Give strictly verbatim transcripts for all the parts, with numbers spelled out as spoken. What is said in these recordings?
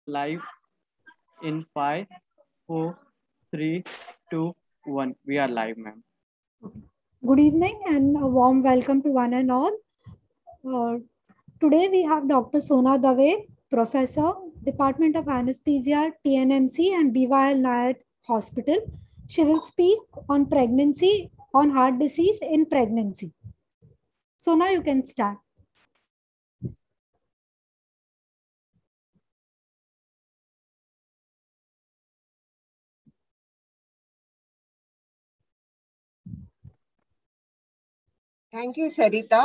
Live in five, four, three, two, one. We are live, ma'am. Good evening and a warm welcome to one and all. Uh, today we have Doctor Sona Dave, Professor, Department of Anesthesia, T N M C and B Y L Nair Hospital. She will speak on pregnancy, on heart disease in pregnancy. Sona, you can start. Thank you, Sarita.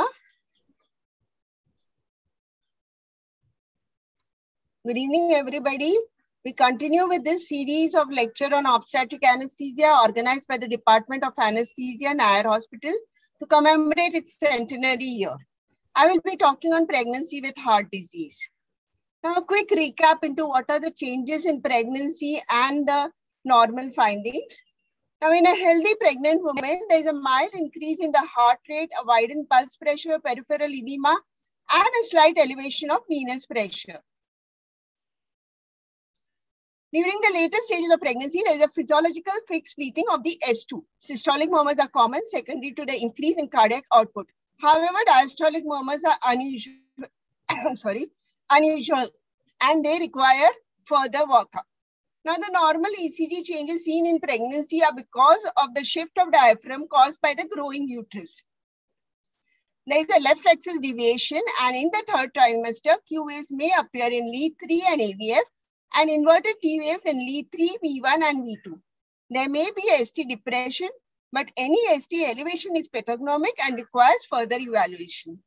Good evening, everybody. We continue with this series of lecture on obstetric anesthesia organized by the Department of Anesthesia, Nair Hospital, to commemorate its centenary year. I will be talking on pregnancy with heart disease. Now, a quick recap into what are the changes in pregnancy and the normal findings. Now, in a healthy pregnant woman, there is a mild increase in the heart rate, a widened pulse pressure, peripheral edema, and a slight elevation of venous pressure. During the later stages of pregnancy, there is a physiological fixed fleeting of the S two. Systolic murmurs are common, secondary to the increase in cardiac output. However, diastolic murmurs are unusual, sorry, unusual, and they require further workup. Now, the normal E C G changes seen in pregnancy are because of the shift of diaphragm caused by the growing uterus. There is a left axis deviation, and in the third trimester, Q waves may appear in lead three and A V F, and inverted T waves in lead three, V one, and V two. There may be a S T depression, but any S T elevation is pathognomic and requires further evaluation.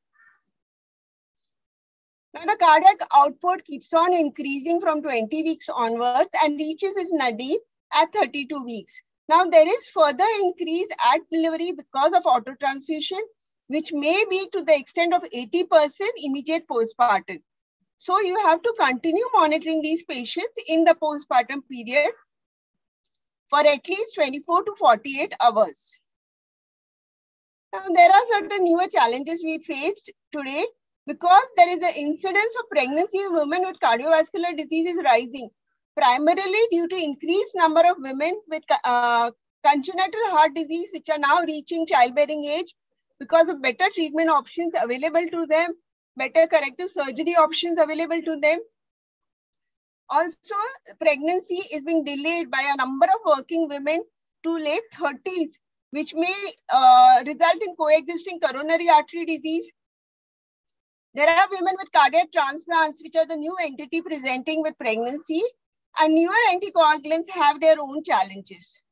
Now, the cardiac output keeps on increasing from twenty weeks onwards and reaches its nadir at thirty-two weeks. Now, there is further increase at delivery because of autotransfusion, which may be to the extent of eighty percent immediate postpartum. So, you have to continue monitoring these patients in the postpartum period for at least twenty-four to forty-eight hours. Now, there are certain newer challenges we faced today. Because there is an incidence of pregnancy in women with cardiovascular disease is rising, primarily due to increased number of women with uh, congenital heart disease, which are now reaching childbearing age because of better treatment options available to them, better corrective surgery options available to them. Also, pregnancy is being delayed by a number of working women to late thirties, which may uh, result in coexisting coronary artery disease. There are women with cardiac transplants, which are the new entity presenting with pregnancy, and newer anticoagulants have their own challenges.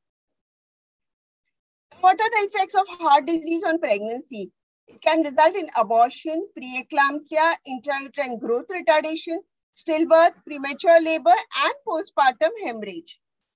What are the effects of heart disease on pregnancy? It can result in abortion, preeclampsia, intrauterine growth retardation, stillbirth, premature labor, and postpartum hemorrhage.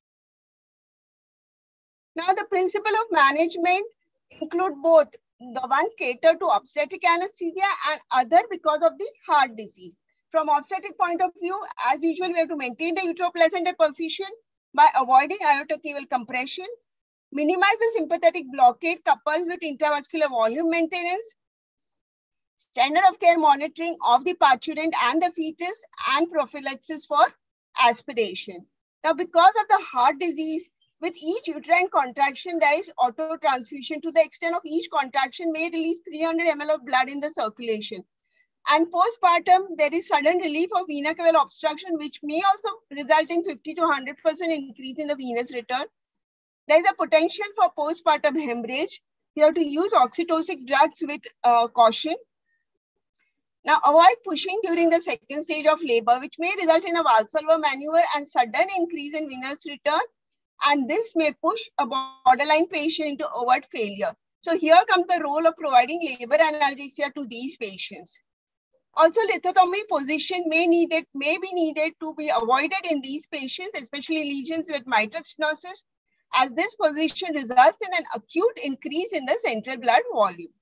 Now, the principle of management include both the one catered to obstetric anesthesia and other because of the heart disease. From obstetric point of view, as usual, we have to maintain the uteroplacental perfusion by avoiding aortocaval compression, minimize the sympathetic blockade coupled with intravascular volume maintenance, standard of care monitoring of the parturient and the fetus, and prophylaxis for aspiration. Now, because of the heart disease, with each uterine contraction, there is autotransfusion to the extent of each contraction may release three hundred milliliters of blood in the circulation. And postpartum, there is sudden relief of vena cava obstruction, which may also result in fifty to one hundred percent increase in the venous return. There is a potential for postpartum hemorrhage. You have to use oxytocic drugs with uh, caution. Now, avoid pushing during the second stage of labor, which may result in a Valsalva maneuver and sudden increase in venous return. And this may push a borderline patient into overt failure. So here comes the role of providing labor analgesia to these patients. Also, lithotomy position may, needed, may be needed to be avoided in these patients, especially lesions with mitral stenosis, as this position results in an acute increase in the central blood volume.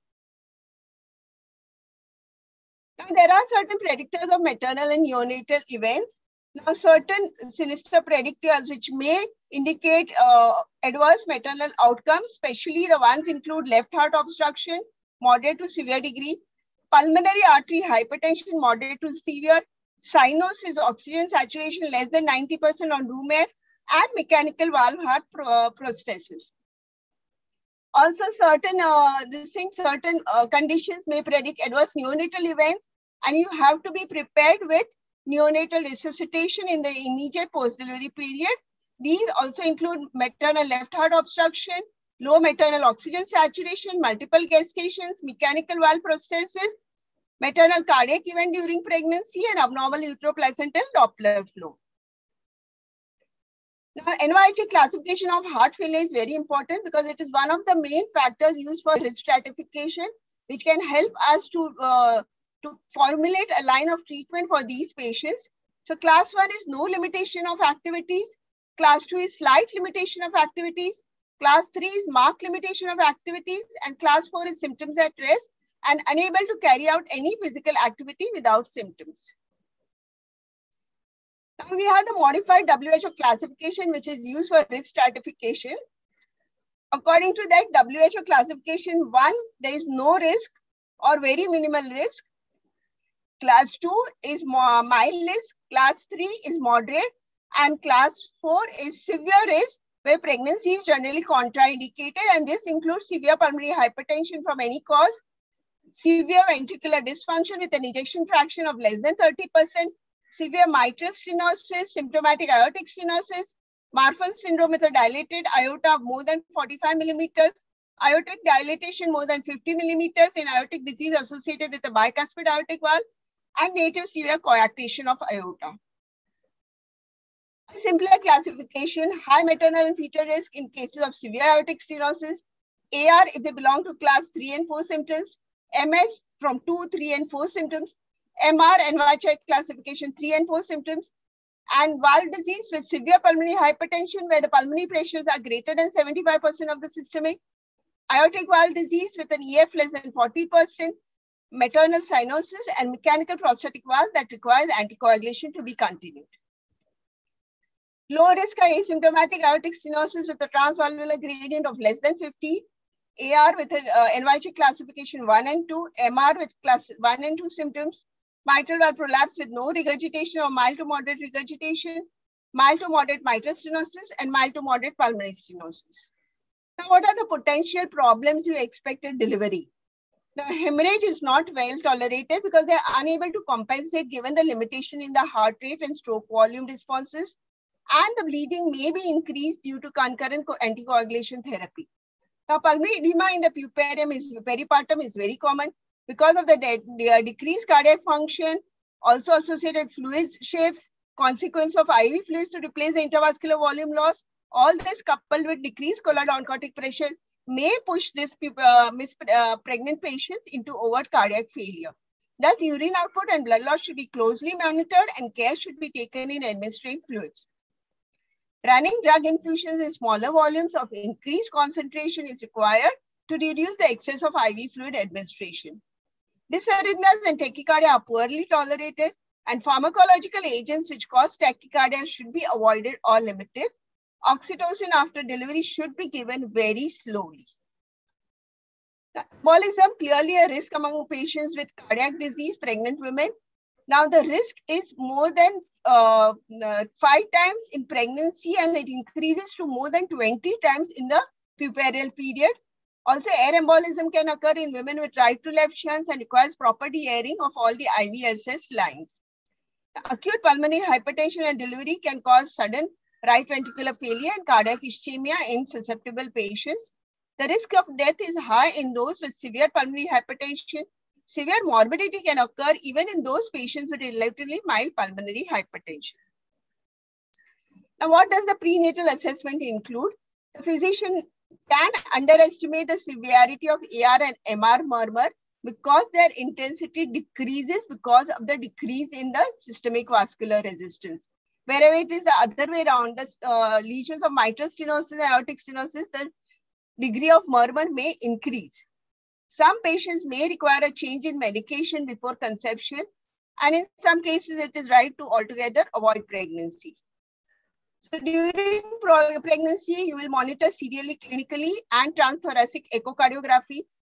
Now, there are certain predictors of maternal and neonatal events. Now, certain sinister predictors which may indicate uh, adverse maternal outcomes, especially the ones include left heart obstruction, moderate to severe degree, pulmonary artery hypertension, moderate to severe, cyanosis, oxygen saturation less than ninety percent on room air, and mechanical valve heart pro uh, prosthesis. Also, certain uh, this thing, certain uh, conditions may predict adverse neonatal events, and you have to be prepared with neonatal resuscitation in the immediate post-delivery period. These also include maternal left heart obstruction, low maternal oxygen saturation, multiple gestations, mechanical valve prosthesis, maternal cardiac event during pregnancy, and abnormal uteroplacental Doppler flow. Now, N Y H A classification of heart failure is very important because it is one of the main factors used for risk stratification, which can help us to, uh, to formulate a line of treatment for these patients. So class one is no limitation of activities. Class two is slight limitation of activities. Class three is marked limitation of activities. And class four is symptoms at rest and unable to carry out any physical activity without symptoms. Now we have the modified W H O classification, which is used for risk stratification. According to that W H O classification, one, there is no risk or very minimal risk. Class two is mild risk. Class three is moderate. And class four is severe risk, where pregnancy is generally contraindicated. And this includes severe pulmonary hypertension from any cause, severe ventricular dysfunction with an ejection fraction of less than thirty percent, severe mitral stenosis, symptomatic aortic stenosis, Marfan syndrome with a dilated aorta of more than forty-five millimeters, aortic dilatation more than fifty millimeters in aortic disease associated with a bicuspid aortic valve, and native severe coarctation of aorta. A simpler classification, high maternal and fetal risk in cases of severe aortic stenosis, A R if they belong to class three and four symptoms, M S from two, three, and four symptoms, M R N Y H A classification three and four symptoms, and valve disease with severe pulmonary hypertension where the pulmonary pressures are greater than seventy-five percent of the systemic, aortic valve disease with an E F less than forty percent, maternal cyanosis, and mechanical prostatic valve that requires anticoagulation to be continued. Low risk asymptomatic aortic stenosis with a transvalvular gradient of less than fifty, A R with a uh, N Y H A classification one and two, M R with class one and two symptoms, mitral valve prolapse with no regurgitation or mild to moderate regurgitation, mild to moderate mitral stenosis, and mild to moderate pulmonary stenosis. Now, what are the potential problems you expect at delivery? The hemorrhage is not well tolerated because they are unable to compensate given the limitation in the heart rate and stroke volume responses, and the bleeding may be increased due to concurrent anticoagulation therapy. Now, pulmonary edema in the puparium is peripartum is very common because of the, de the decreased cardiac function, also associated fluid shifts, consequence of I V fluids to replace the intravascular volume loss. All this coupled with decreased choledochotic pressure may push this uh, mis uh, pregnant patients into overt cardiac failure. Thus, urine output and blood loss should be closely monitored and care should be taken in administering fluids. Running drug infusions in smaller volumes of increased concentration is required to reduce the excess of I V fluid administration. Dysarrhythmias and tachycardia are poorly tolerated, and pharmacological agents which cause tachycardia should be avoided or limited. Oxytocin after delivery should be given very slowly. Embolism, clearly a risk among patients with cardiac disease, pregnant women. Now, the risk is more than uh, five times in pregnancy, and it increases to more than twenty times in the puerperal period. Also, air embolism can occur in women with right to left shunts and requires proper de-airing of all the I V S S lines. Acute pulmonary hypertension and delivery can cause sudden right ventricular failure and cardiac ischemia in susceptible patients. The risk of death is high in those with severe pulmonary hypertension. Severe morbidity can occur even in those patients with relatively mild pulmonary hypertension. Now, what does the prenatal assessment include? The physician can underestimate the severity of A R and M R murmur because their intensity decreases because of the decrease in the systemic vascular resistance. Wherever it is the other way around, the uh, lesions of mitral stenosis and aortic stenosis, the degree of murmur may increase. Some patients may require a change in medication before conception, and in some cases, it is right to altogether avoid pregnancy. So during pregnancy, you will monitor serially, clinically, and transthoracic echocardiography.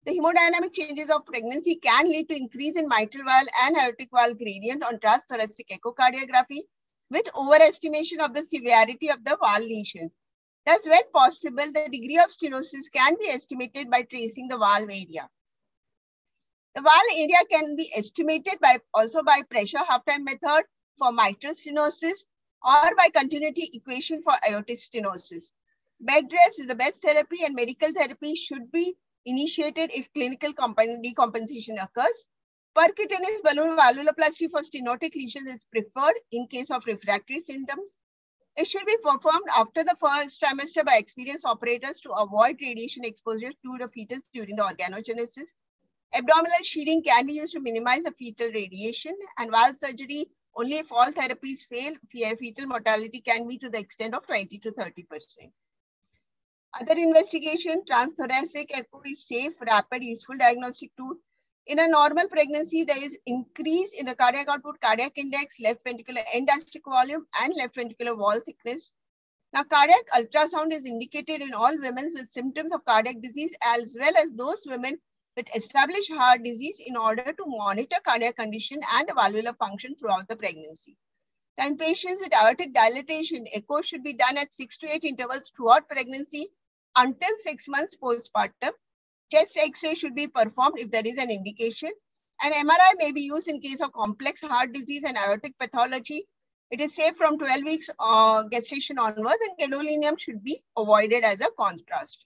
The hemodynamic changes of pregnancy can lead to increase in mitral valve and aortic valve gradient on transthoracic echocardiography with overestimation of the severity of the valve lesions. Thus, when possible, the degree of stenosis can be estimated by tracing the valve area. The valve area can be estimated by also by pressure half-time method for mitral stenosis or by continuity equation for aortic stenosis. Bed rest is the best therapy, and medical therapy should be initiated if clinical decompensation occurs. Percutaneous balloon valvuloplasty for stenotic lesions is preferred in case of refractory symptoms. It should be performed after the first trimester by experienced operators to avoid radiation exposure to the fetus during the organogenesis. Abdominal sheathing can be used to minimize the fetal radiation, and valve surgery only if all therapies fail. Fetal mortality can be to the extent of twenty to thirty percent. Other investigation, transthoracic echo is safe, rapid, useful diagnostic tool. In a normal pregnancy, there is increase in the cardiac output, cardiac index, left ventricular end diastolic volume, and left ventricular wall thickness. Now, cardiac ultrasound is indicated in all women with symptoms of cardiac disease as well as those women with established heart disease in order to monitor cardiac condition and valvular function throughout the pregnancy. Now, in patients with aortic dilatation, echo should be done at six to eight intervals throughout pregnancy until six months postpartum. Chest X-ray should be performed if there is an indication. An M R I may be used in case of complex heart disease and aortic pathology. It is safe from twelve weeks uh, gestation onwards, and gadolinium should be avoided as a contrast.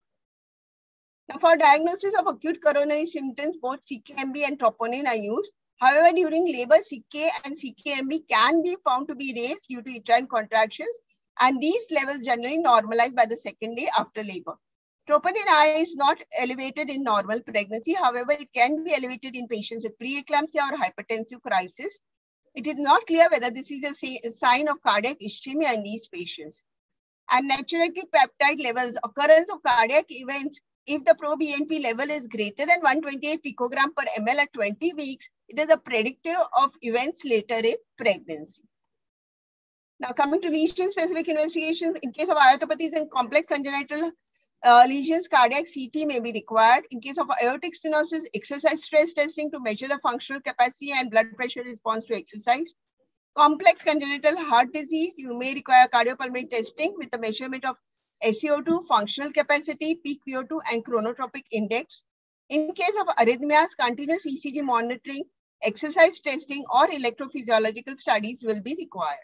Now, for diagnosis of acute coronary symptoms, both C K M B and troponin are used. However, during labor, C K and C K M B can be found to be raised due to uterine contractions, and these levels generally normalize by the second day after labor. Troponin I is not elevated in normal pregnancy. However, it can be elevated in patients with preeclampsia or hypertensive crisis. It is not clear whether this is a sign of cardiac ischemia in these patients. And natriuretic peptide levels, occurrence of cardiac events, if the pro-B N P level is greater than one hundred twenty-eight picogram per ml at twenty weeks, it is a predictor of events later in pregnancy. Now, coming to lesion-specific investigation, in case of aortopathies and complex congenital uh, lesions, cardiac C T may be required. In case of aortic stenosis, exercise stress testing to measure the functional capacity and blood pressure response to exercise. Complex congenital heart disease, you may require cardiopulmonary testing with the measurement of S C O two, functional capacity, peak V O two, and chronotropic index. In case of arrhythmias, continuous E C G monitoring, exercise testing, or electrophysiological studies will be required.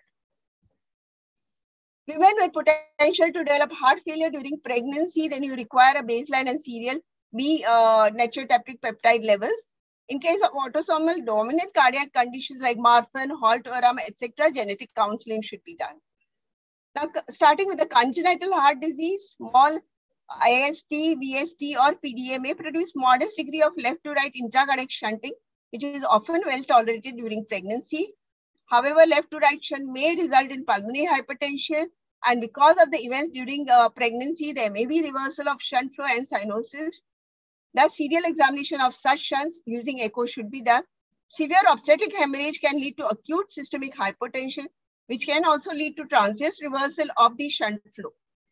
Women with potential to develop heart failure during pregnancy, then you require a baseline and serial B uh, natriuretic peptide levels. In case of autosomal dominant cardiac conditions like Marfan, Holt-Oram, et cetera, genetic counseling should be done. Now, starting with the congenital heart disease, small I S T, V S T, or P D A may produce modest degree of left to right intracardiac shunting, which is often well tolerated during pregnancy. However, left to right shunt may result in pulmonary hypertension, and because of the events during uh, pregnancy, there may be reversal of shunt flow and cyanosis. The serial examination of such shunts using echo should be done. Severe obstetric hemorrhage can lead to acute systemic hypotension, which can also lead to transient reversal of the shunt flow.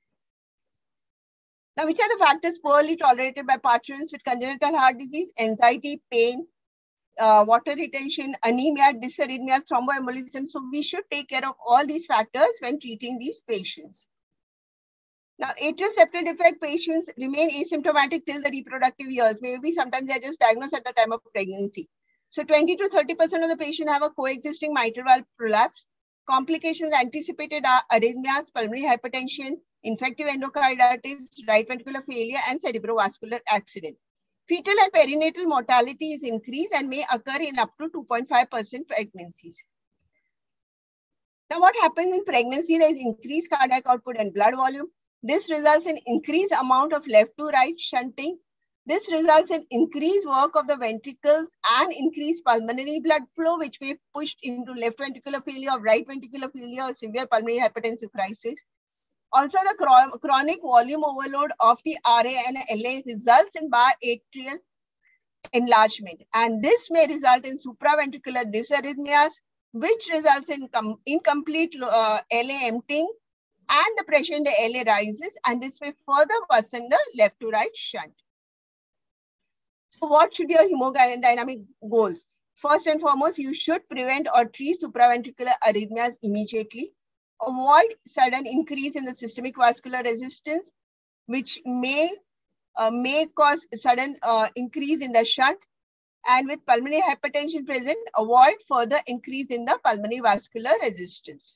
Now, which are the factors poorly tolerated by participants with congenital heart disease? Anxiety, pain, uh, water retention, anemia, dysarrhythmia, thromboembolism. So we should take care of all these factors when treating these patients. Now, atrial septal defect patients remain asymptomatic till the reproductive years. Maybe sometimes they are just diagnosed at the time of pregnancy. So twenty to thirty percent of the patients have a coexisting mitral valve prolapse. Complications anticipated are arrhythmias, pulmonary hypertension, infective endocarditis, right ventricular failure, and cerebrovascular accident. Fetal and perinatal mortality is increased and may occur in up to two point five percent pregnancies. Now, what happens in pregnancy? There is increased cardiac output and blood volume. This results in increased amount of left to right shunting. This results in increased work of the ventricles and increased pulmonary blood flow, which may push into left ventricular failure or right ventricular failure or severe pulmonary hypertensive crisis. Also, the chronic volume overload of the R A and L A results in biatrial enlargement, and this may result in supraventricular dysarrhythmias, which results in incomplete uh, L A emptying, and the pressure in the L A rises, and this may further worsen the left to right shunt. So what should your hemodynamic goals? First and foremost, you should prevent or treat supraventricular arrhythmias immediately. Avoid sudden increase in the systemic vascular resistance, which may, uh, may cause sudden uh, increase in the shunt. And with pulmonary hypertension present, avoid further increase in the pulmonary vascular resistance.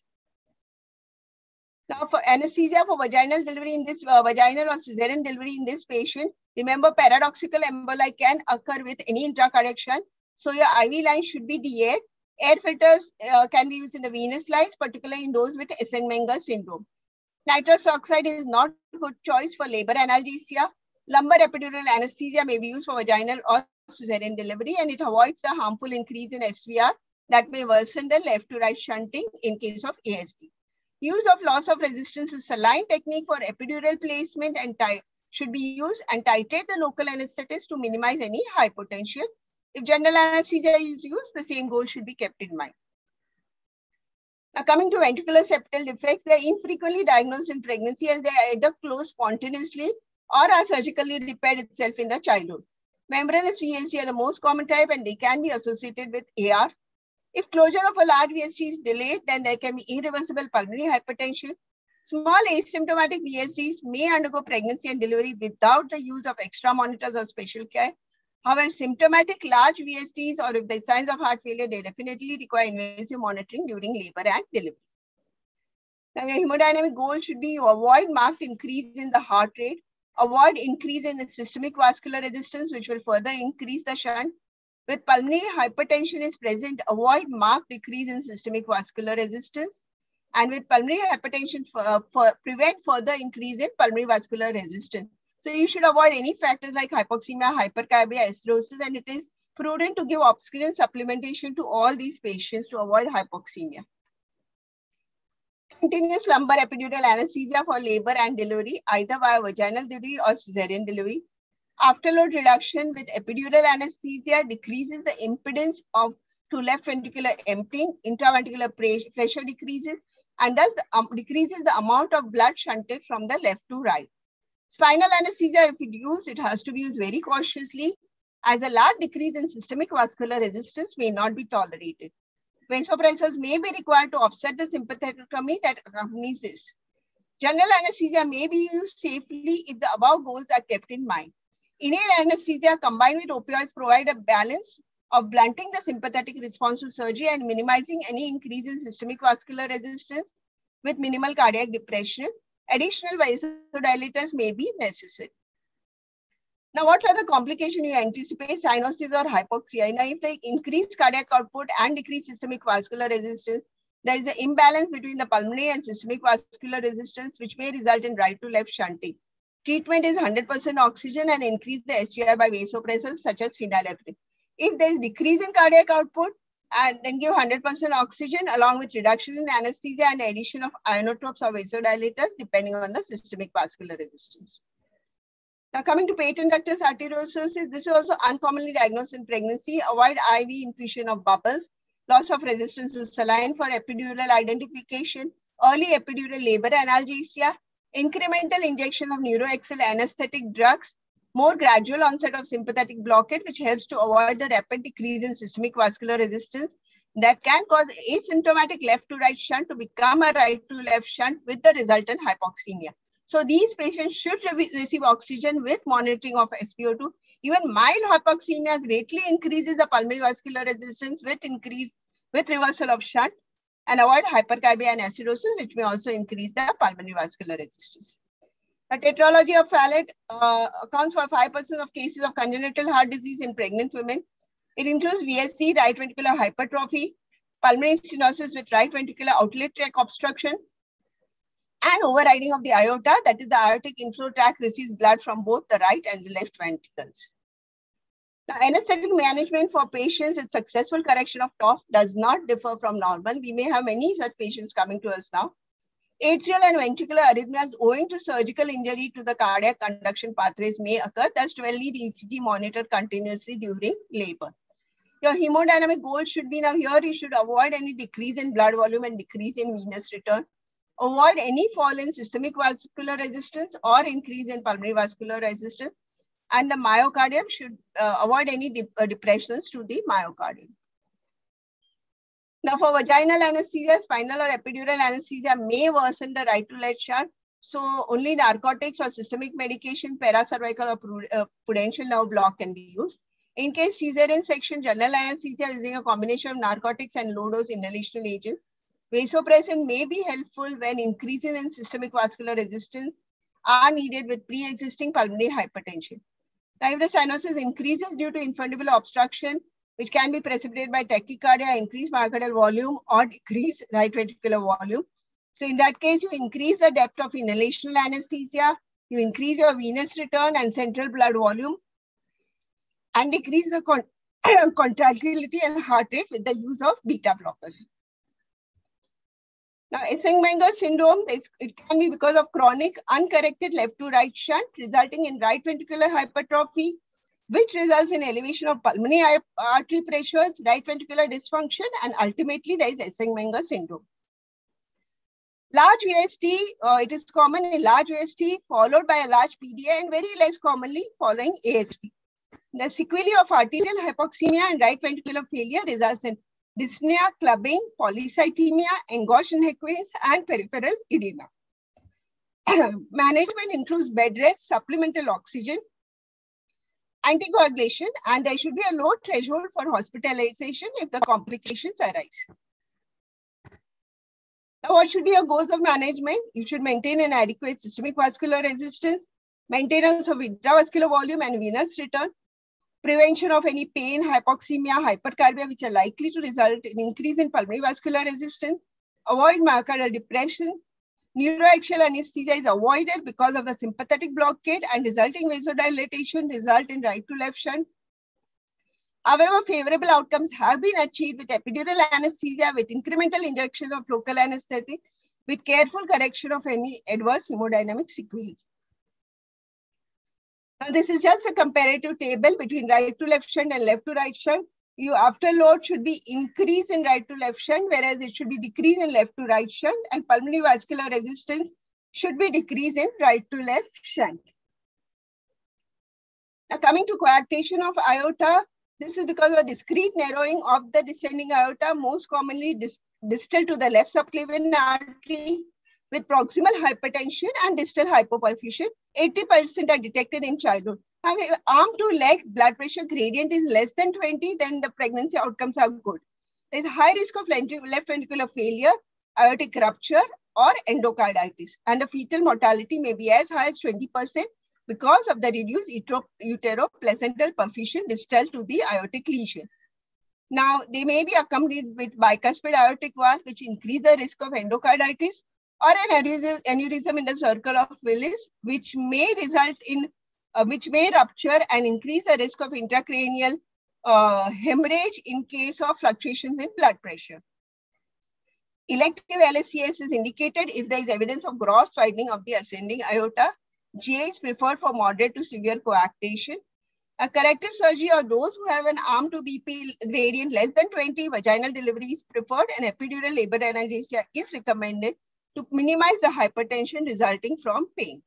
Now, for anesthesia for vaginal delivery in this uh, vaginal or cesarean delivery in this patient, remember paradoxical emboli can occur with any intracardiac shunt. So your I V line should be deaid. Air filters uh, can be used in the venous lines, particularly in those with Eisenmenger syndrome. Nitrous oxide is not a good choice for labor analgesia. Lumbar epidural anesthesia may be used for vaginal or cesarean delivery, and it avoids the harmful increase in S V R that may worsen the left to right shunting in case of A S D. Use of loss of resistance to saline technique for epidural placement and should be used, and titrate the local anesthetist to minimize any hypotential. If general anesthesia is used, the same goal should be kept in mind. Now, coming to ventricular septal defects, they are infrequently diagnosed in pregnancy as they either close spontaneously or are surgically repaired itself in the childhood. Membranous V S D are the most common type, and they can be associated with A R. If closure of a large V S D is delayed, then there can be irreversible pulmonary hypertension. Small asymptomatic V S Ds may undergo pregnancy and delivery without the use of extra monitors or special care. However, symptomatic large V S Ds or if there are signs of heart failure, they definitely require invasive monitoring during labor and delivery. Now, your hemodynamic goal should be to avoid marked increase in the heart rate, avoid increase in the systemic vascular resistance, which will further increase the shunt. With pulmonary hypertension is present, avoid marked decrease in systemic vascular resistance. And with pulmonary hypertension, for, uh, for prevent further increase in pulmonary vascular resistance. So you should avoid any factors like hypoxemia, hypercarbia, acidosis, and it is prudent to give oxygen supplementation to all these patients to avoid hypoxemia. Continuous lumbar epidural anesthesia for labor and delivery, either via vaginal delivery or cesarean delivery. Afterload reduction with epidural anesthesia decreases the impedance of to left ventricular emptying, intraventricular pressure decreases, and thus the, um, decreases the amount of blood shunted from the left to right. Spinal anesthesia, if it used, it has to be used very cautiously, as a large decrease in systemic vascular resistance may not be tolerated. Vasopressors may be required to offset the sympathectomy that accompanies this. General anesthesia may be used safely if the above goals are kept in mind. Inhaled anesthesia combined with opioids provide a balance of blunting the sympathetic response to surgery and minimizing any increase in systemic vascular resistance with minimal cardiac depression. Additional vasodilators may be necessary. Now, what are the complications you anticipate? Cyanosis or hypoxia? Now, if they increase cardiac output and decrease systemic vascular resistance, there is an imbalance between the pulmonary and systemic vascular resistance, which may result in right to left shunting. Treatment is one hundred percent oxygen and increase the S V R by vasopressors such as phenylephrine. If there is decrease in cardiac output, and then give one hundred percent oxygen along with reduction in anesthesia and addition of ionotropes or vasodilators depending on the systemic vascular resistance. Now, coming to patent ductus arteriosus, this is also uncommonly diagnosed in pregnancy. Avoid I V infusion of bubbles, loss of resistance to saline for epidural identification, early epidural labor analgesia, incremental injection of neuroaxial anesthetic drugs, more gradual onset of sympathetic blockade, which helps to avoid the rapid decrease in systemic vascular resistance that can cause asymptomatic left to right shunt to become a right to left shunt with the resultant hypoxemia. So these patients should re receive oxygen with monitoring of S p O two. Even mild hypoxemia greatly increases the pulmonary vascular resistance with increase with reversal of shunt, and avoid hypercarbia and acidosis, which may also increase the pulmonary vascular resistance. The tetralogy of Fallot uh, accounts for five percent of cases of congenital heart disease in pregnant women. It includes V S D, right ventricular hypertrophy, pulmonary stenosis with right ventricular outlet tract obstruction, and overriding of the aorta, that is the aortic inflow tract receives blood from both the right and the left ventricles. Now, anesthetic management for patients with successful correction of T O F does not differ from normal. We may have many such patients coming to us now. Atrial and ventricular arrhythmias owing to surgical injury to the cardiac conduction pathways may occur, thus twelve lead E C G monitored continuously during labor. Your hemodynamic goal should be, now here you should avoid any decrease in blood volume and decrease in venous return. Avoid any fall in systemic vascular resistance or increase in pulmonary vascular resistance. and the myocardium should uh, avoid any dep uh, depressions to the myocardium. Now, for vaginal anesthesia, spinal or epidural anesthesia may worsen the right to left shunt. So, only narcotics or systemic medication, paracervical or uh, prudential nerve block can be used. In case cesarean section, general anesthesia using a combination of narcotics and low-dose inhalational agent. Vasopressin may be helpful when increases in systemic vascular resistance are needed with pre-existing pulmonary hypertension. Now, if the cyanosis increases due to infundibulal obstruction, which can be precipitated by tachycardia, increased myocardial volume, or decreased right ventricular volume. So in that case, you increase the depth of inhalational anesthesia, you increase your venous return and central blood volume, and decrease the con contractility and heart rate with the use of beta blockers. Now, Eysenck-Menger syndrome, this, it can be because of chronic uncorrected left to right shunt, resulting in right ventricular hypertrophy, which results in elevation of pulmonary artery pressures, right ventricular dysfunction, and ultimately there is Eysenck-Menger syndrome. Large V S T, uh, it is common in large V S T followed by a large P D A and very less commonly following A H P. The sequelae of arterial hypoxemia and right ventricular failure results in dyspnea, clubbing, polycythemia, engorged neck veins, and peripheral edema. Management includes bed rest, supplemental oxygen, anticoagulation, and there should be a low threshold for hospitalization if the complications arise. Now, what should be your goals of management? You should maintain an adequate systemic vascular resistance, maintenance of intravascular volume and venous return, prevention of any pain, hypoxemia, hypercarbia, which are likely to result in increase in pulmonary vascular resistance, avoid myocardial depression. Neuroaxial anesthesia is avoided because of the sympathetic blockade and resulting vasodilatation result in right to left shunt. However, favorable outcomes have been achieved with epidural anesthesia with incremental injection of local anesthetic with careful correction of any adverse hemodynamic sequelae. Now, this is just a comparative table between right to left shunt and left to right shunt. You afterload should be increase in right to left shunt, whereas it should be decrease in left to right shunt, and pulmonary vascular resistance should be decrease in right to left shunt. Now, coming to coarctation of aorta, this is because of a discrete narrowing of the descending aorta, most commonly dis distal to the left subclavian artery, with proximal hypertension and distal hypoperfusion. eighty percent are detected in childhood. Now, if arm to leg blood pressure gradient is less than twenty, then the pregnancy outcomes are good. There is a high risk of left ventricular failure, aortic rupture, or endocarditis. And the fetal mortality may be as high as twenty percent because of the reduced uteroplacental perfusion distal to the aortic lesion. Now, they may be accompanied with bicuspid aortic valve, which increase the risk of endocarditis, or an aneurysm in the circle of Willis, which may result in, uh, which may rupture and increase the risk of intracranial uh, hemorrhage in case of fluctuations in blood pressure. Elective L S C S is indicated if there is evidence of gross widening of the ascending aorta. G A is preferred for moderate to severe coarctation. A corrective surgery or those who have an arm to B P gradient less than twenty, vaginal delivery is preferred, and epidural labor analgesia is recommended to minimize the hypertension resulting from pain.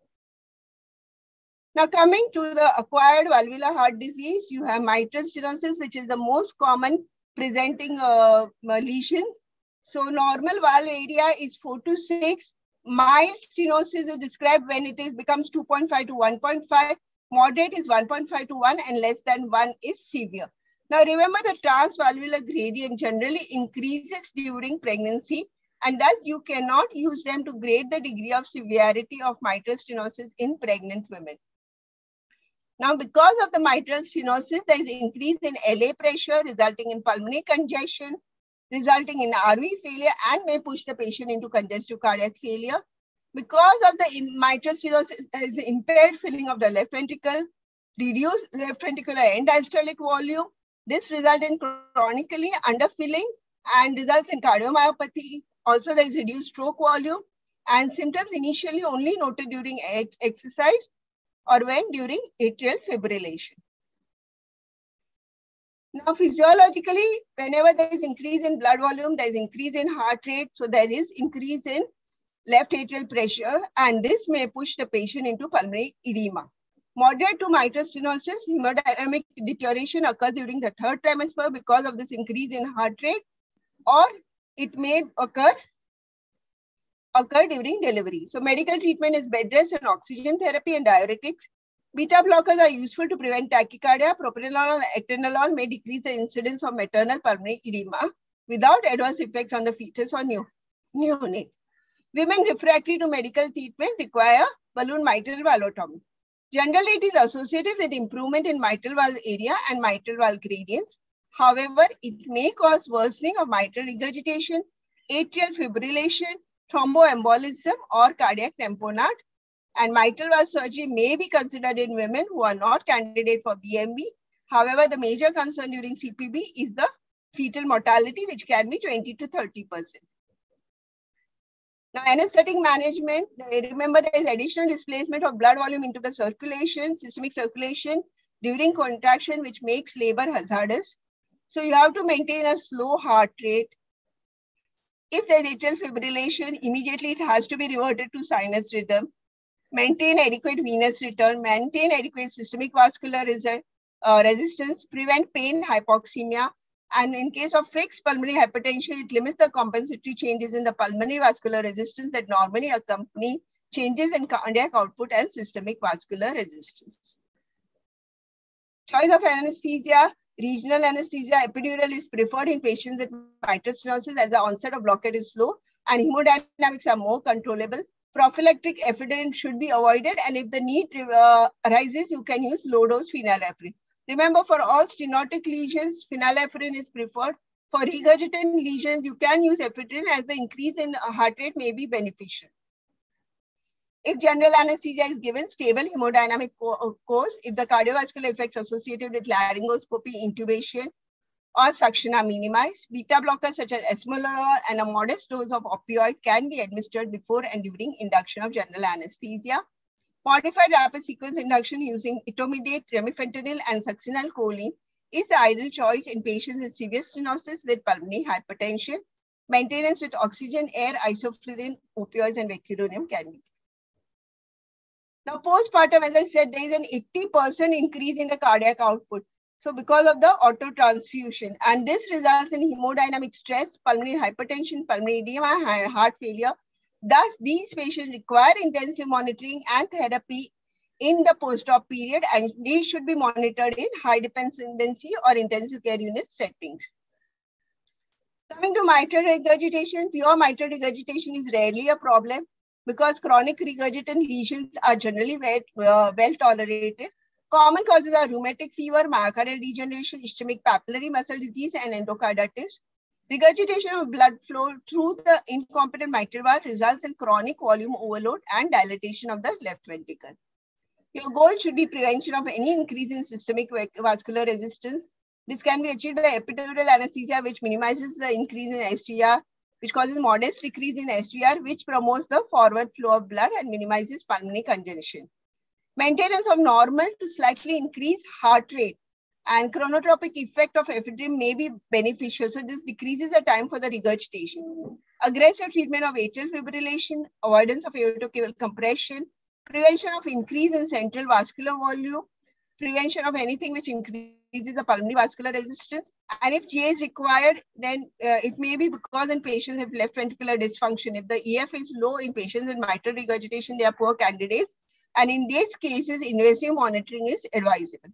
Now, coming to the acquired valvular heart disease, you have mitral stenosis, which is the most common presenting uh, lesions. So, normal valve area is four to six. Mild stenosis is described when it is becomes two point five to one point five. Moderate is one point five to one, and less than one is severe. Now, remember the transvalvular gradient generally increases during pregnancy, and thus you cannot use them to grade the degree of severity of mitral stenosis in pregnant women. Now, because of the mitral stenosis, there is increase in L A pressure resulting in pulmonary congestion, resulting in R V failure, and may push the patient into congestive cardiac failure. Because of the mitral stenosis, there is impaired filling of the left ventricle, reduced left ventricular end diastolic volume. This results in chronically underfilling and results in cardiomyopathy. Also, there is reduced stroke volume, and symptoms initially only noted during exercise or when during atrial fibrillation. Now, physiologically, whenever there is increase in blood volume, there is increase in heart rate. So there is increase in left atrial pressure, and this may push the patient into pulmonary edema. Moderate to mitral stenosis, hemodynamic deterioration occurs during the third trimester because of this increase in heart rate, or it may occur occur during delivery. So medical treatment is bed rest and oxygen therapy and diuretics. Beta blockers are useful to prevent tachycardia. Propranolol and atenolol may decrease the incidence of maternal pulmonary edema without adverse effects on the fetus or new, neonate. Women refractory to medical treatment require balloon mitral valvotomy. Generally, it is associated with improvement in mitral valve area and mitral valve gradients. However, it may cause worsening of mitral regurgitation, atrial fibrillation, thromboembolism, or cardiac tamponade. And mitral valve surgery may be considered in women who are not candidate for B M V. However, the major concern during C P B is the fetal mortality, which can be twenty to thirty percent. Now, anesthetic management, remember there is additional displacement of blood volume into the circulation, systemic circulation during contraction, which makes labor hazardous. So you have to maintain a slow heart rate. If there is atrial fibrillation, immediately it has to be reverted to sinus rhythm. Maintain adequate venous return, maintain adequate systemic vascular resist, uh, resistance, prevent pain, hypoxemia. And in case of fixed pulmonary hypertension, it limits the compensatory changes in the pulmonary vascular resistance that normally accompany changes in cardiac output and systemic vascular resistance. Choice of anesthesia, regional anesthesia, epidural is preferred in patients with mitral stenosis as the onset of blockade is slow and hemodynamics are more controllable. Prophylactic ephedrine should be avoided, and if the need uh, arises, you can use low-dose phenylephrine. Remember, for all stenotic lesions, phenylephrine is preferred. For regurgitant lesions, you can use ephedrine as the increase in heart rate may be beneficial. If general anesthesia is given, stable hemodynamic course, if the cardiovascular effects associated with laryngoscopy, intubation, or suction are minimized, beta blockers such as esmolol and a modest dose of opioid can be administered before and during induction of general anesthesia. Modified rapid sequence induction using etomidate, remifentanil, and succinylcholine is the ideal choice in patients with severe stenosis with pulmonary hypertension. Maintenance with oxygen, air, isoflurane, opioids, and vecuronium can be. Now, postpartum, as I said, there is an eighty percent increase in the cardiac output. So, because of the autotransfusion, and this results in hemodynamic stress, pulmonary hypertension, pulmonary edema, and heart failure. Thus, these patients require intensive monitoring and therapy in the post-op period, and they should be monitored in high dependency or intensive care unit settings. Coming to mitral regurgitation, pure mitral regurgitation is rarely a problem because chronic regurgitant lesions are generally well, uh, well tolerated. Common causes are rheumatic fever, myocardial degeneration, ischemic papillary muscle disease, and endocarditis. Regurgitation of blood flow through the incompetent mitral valve results in chronic volume overload and dilatation of the left ventricle. Your goal should be prevention of any increase in systemic vascular resistance. This can be achieved by epidural anesthesia, which minimizes the increase in S V R, which causes modest decrease in S V R, which promotes the forward flow of blood and minimizes pulmonary congestion. Maintenance of normal to slightly increased heart rate and chronotropic effect of ephedrine may be beneficial. So this decreases the time for the regurgitation. Aggressive treatment of atrial fibrillation, avoidance of aortocaval compression, prevention of increase in central vascular volume, prevention of anything which increases the pulmonary vascular resistance. And if G A is required, then uh, it may be because in patients with left ventricular dysfunction. If the E F is low in patients with mitral regurgitation, they are poor candidates. And in these cases, invasive monitoring is advisable.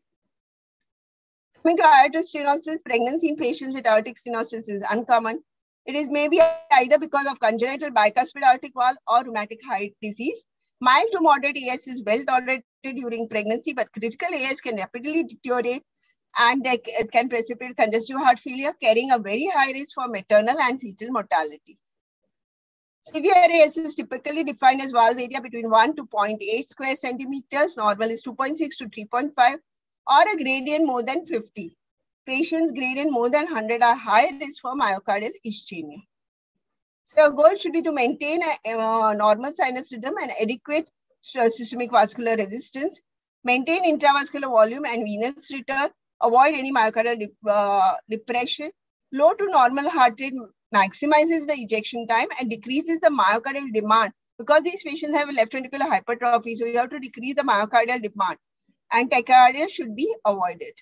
Coming to aortic stenosis, pregnancy in patients with aortic stenosis is uncommon. It is maybe either because of congenital bicuspid aortic valve or rheumatic heart disease. Mild to moderate A S is well tolerated during pregnancy, but critical A S can rapidly deteriorate and they, it can precipitate congestive heart failure, carrying a very high risk for maternal and fetal mortality. Severe A S is typically defined as valve area between one to zero point eight square centimeters, normal is two point six to three point five, or a gradient more than fifty. Patients gradient more than one hundred are high risk for myocardial ischemia. So your goal should be to maintain a, a normal sinus rhythm and adequate systemic vascular resistance, maintain intravascular volume and venous return, avoid any myocardial dep uh, depression. Low to normal heart rate maximizes the ejection time and decreases the myocardial demand because these patients have a left ventricular hypertrophy, so you have to decrease the myocardial demand, and tachycardia should be avoided.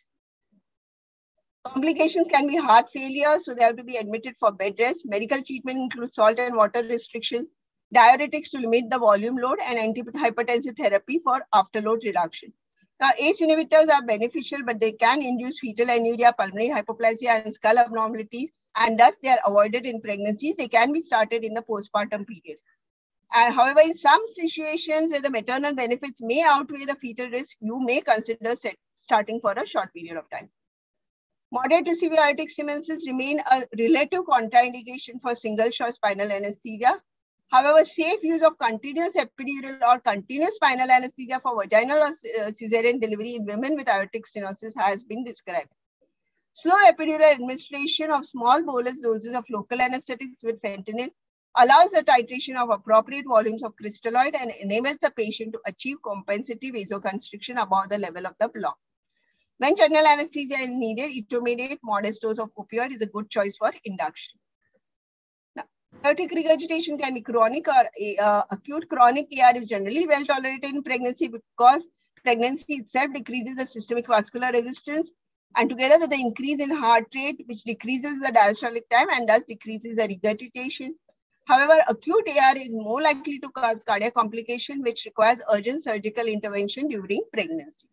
Complications can be heart failure, so they have to be admitted for bed rest. Medical treatment includes salt and water restriction, diuretics to limit the volume load, and antihypertensive therapy for afterload reduction. Now, A C E inhibitors are beneficial, but they can induce fetal anuria, pulmonary hypoplasia, and skull abnormalities, and thus they are avoided in pregnancy. They can be started in the postpartum period. Uh, however, in some situations where the maternal benefits may outweigh the fetal risk, you may consider set, starting for a short period of time. Moderate to severe aortic stenosis remain a relative contraindication for single-shot spinal anesthesia. However, safe use of continuous epidural or continuous spinal anesthesia for vaginal or cesarean delivery in women with aortic stenosis has been described. Slow epidural administration of small bolus doses of local anesthetics with fentanyl allows the titration of appropriate volumes of crystalloid and enables the patient to achieve compensative vasoconstriction above the level of the block. When general anesthesia is needed, intermediate modest dose of opioid is a good choice for induction. Now, aortic regurgitation can be chronic or uh, acute. Chronic A R is generally well tolerated in pregnancy because pregnancy itself decreases the systemic vascular resistance, and together with the increase in heart rate, which decreases the diastolic time and thus decreases the regurgitation. However, acute A R is more likely to cause cardiac complication, which requires urgent surgical intervention during pregnancy.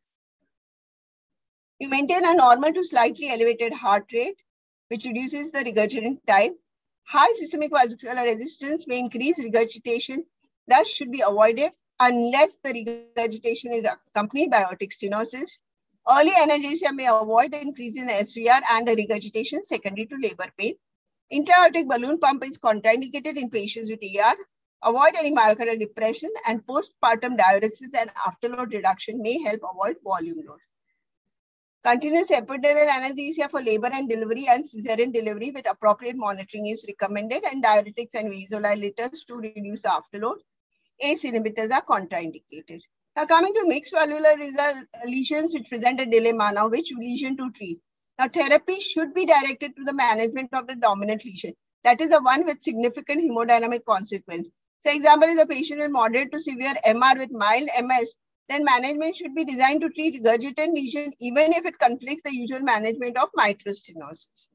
You maintain a normal to slightly elevated heart rate, which reduces the regurgitation time. High systemic vascular resistance may increase regurgitation, thus should be avoided unless the regurgitation is accompanied by aortic stenosis. Early analgesia may avoid the increase in S V R and the regurgitation secondary to labor pain. Intra-aortic balloon pump is contraindicated in patients with A R. Avoid any myocardial depression, and postpartum diuresis and afterload reduction may help avoid volume load. Continuous epidural anesthesia for labor and delivery and cesarean delivery with appropriate monitoring is recommended, and diuretics and vasodilators to reduce the afterload. A C E inhibitors are contraindicated. Now, coming to mixed valvular lesions which present a dilemma. Now, which lesion to treat? Now, therapy should be directed to the management of the dominant lesion. That is the one with significant hemodynamic consequence. So, example is a patient with moderate to severe M R with mild M S. Then management should be designed to treat regurgitant lesion even if it conflicts the usual management of mitral stenosis.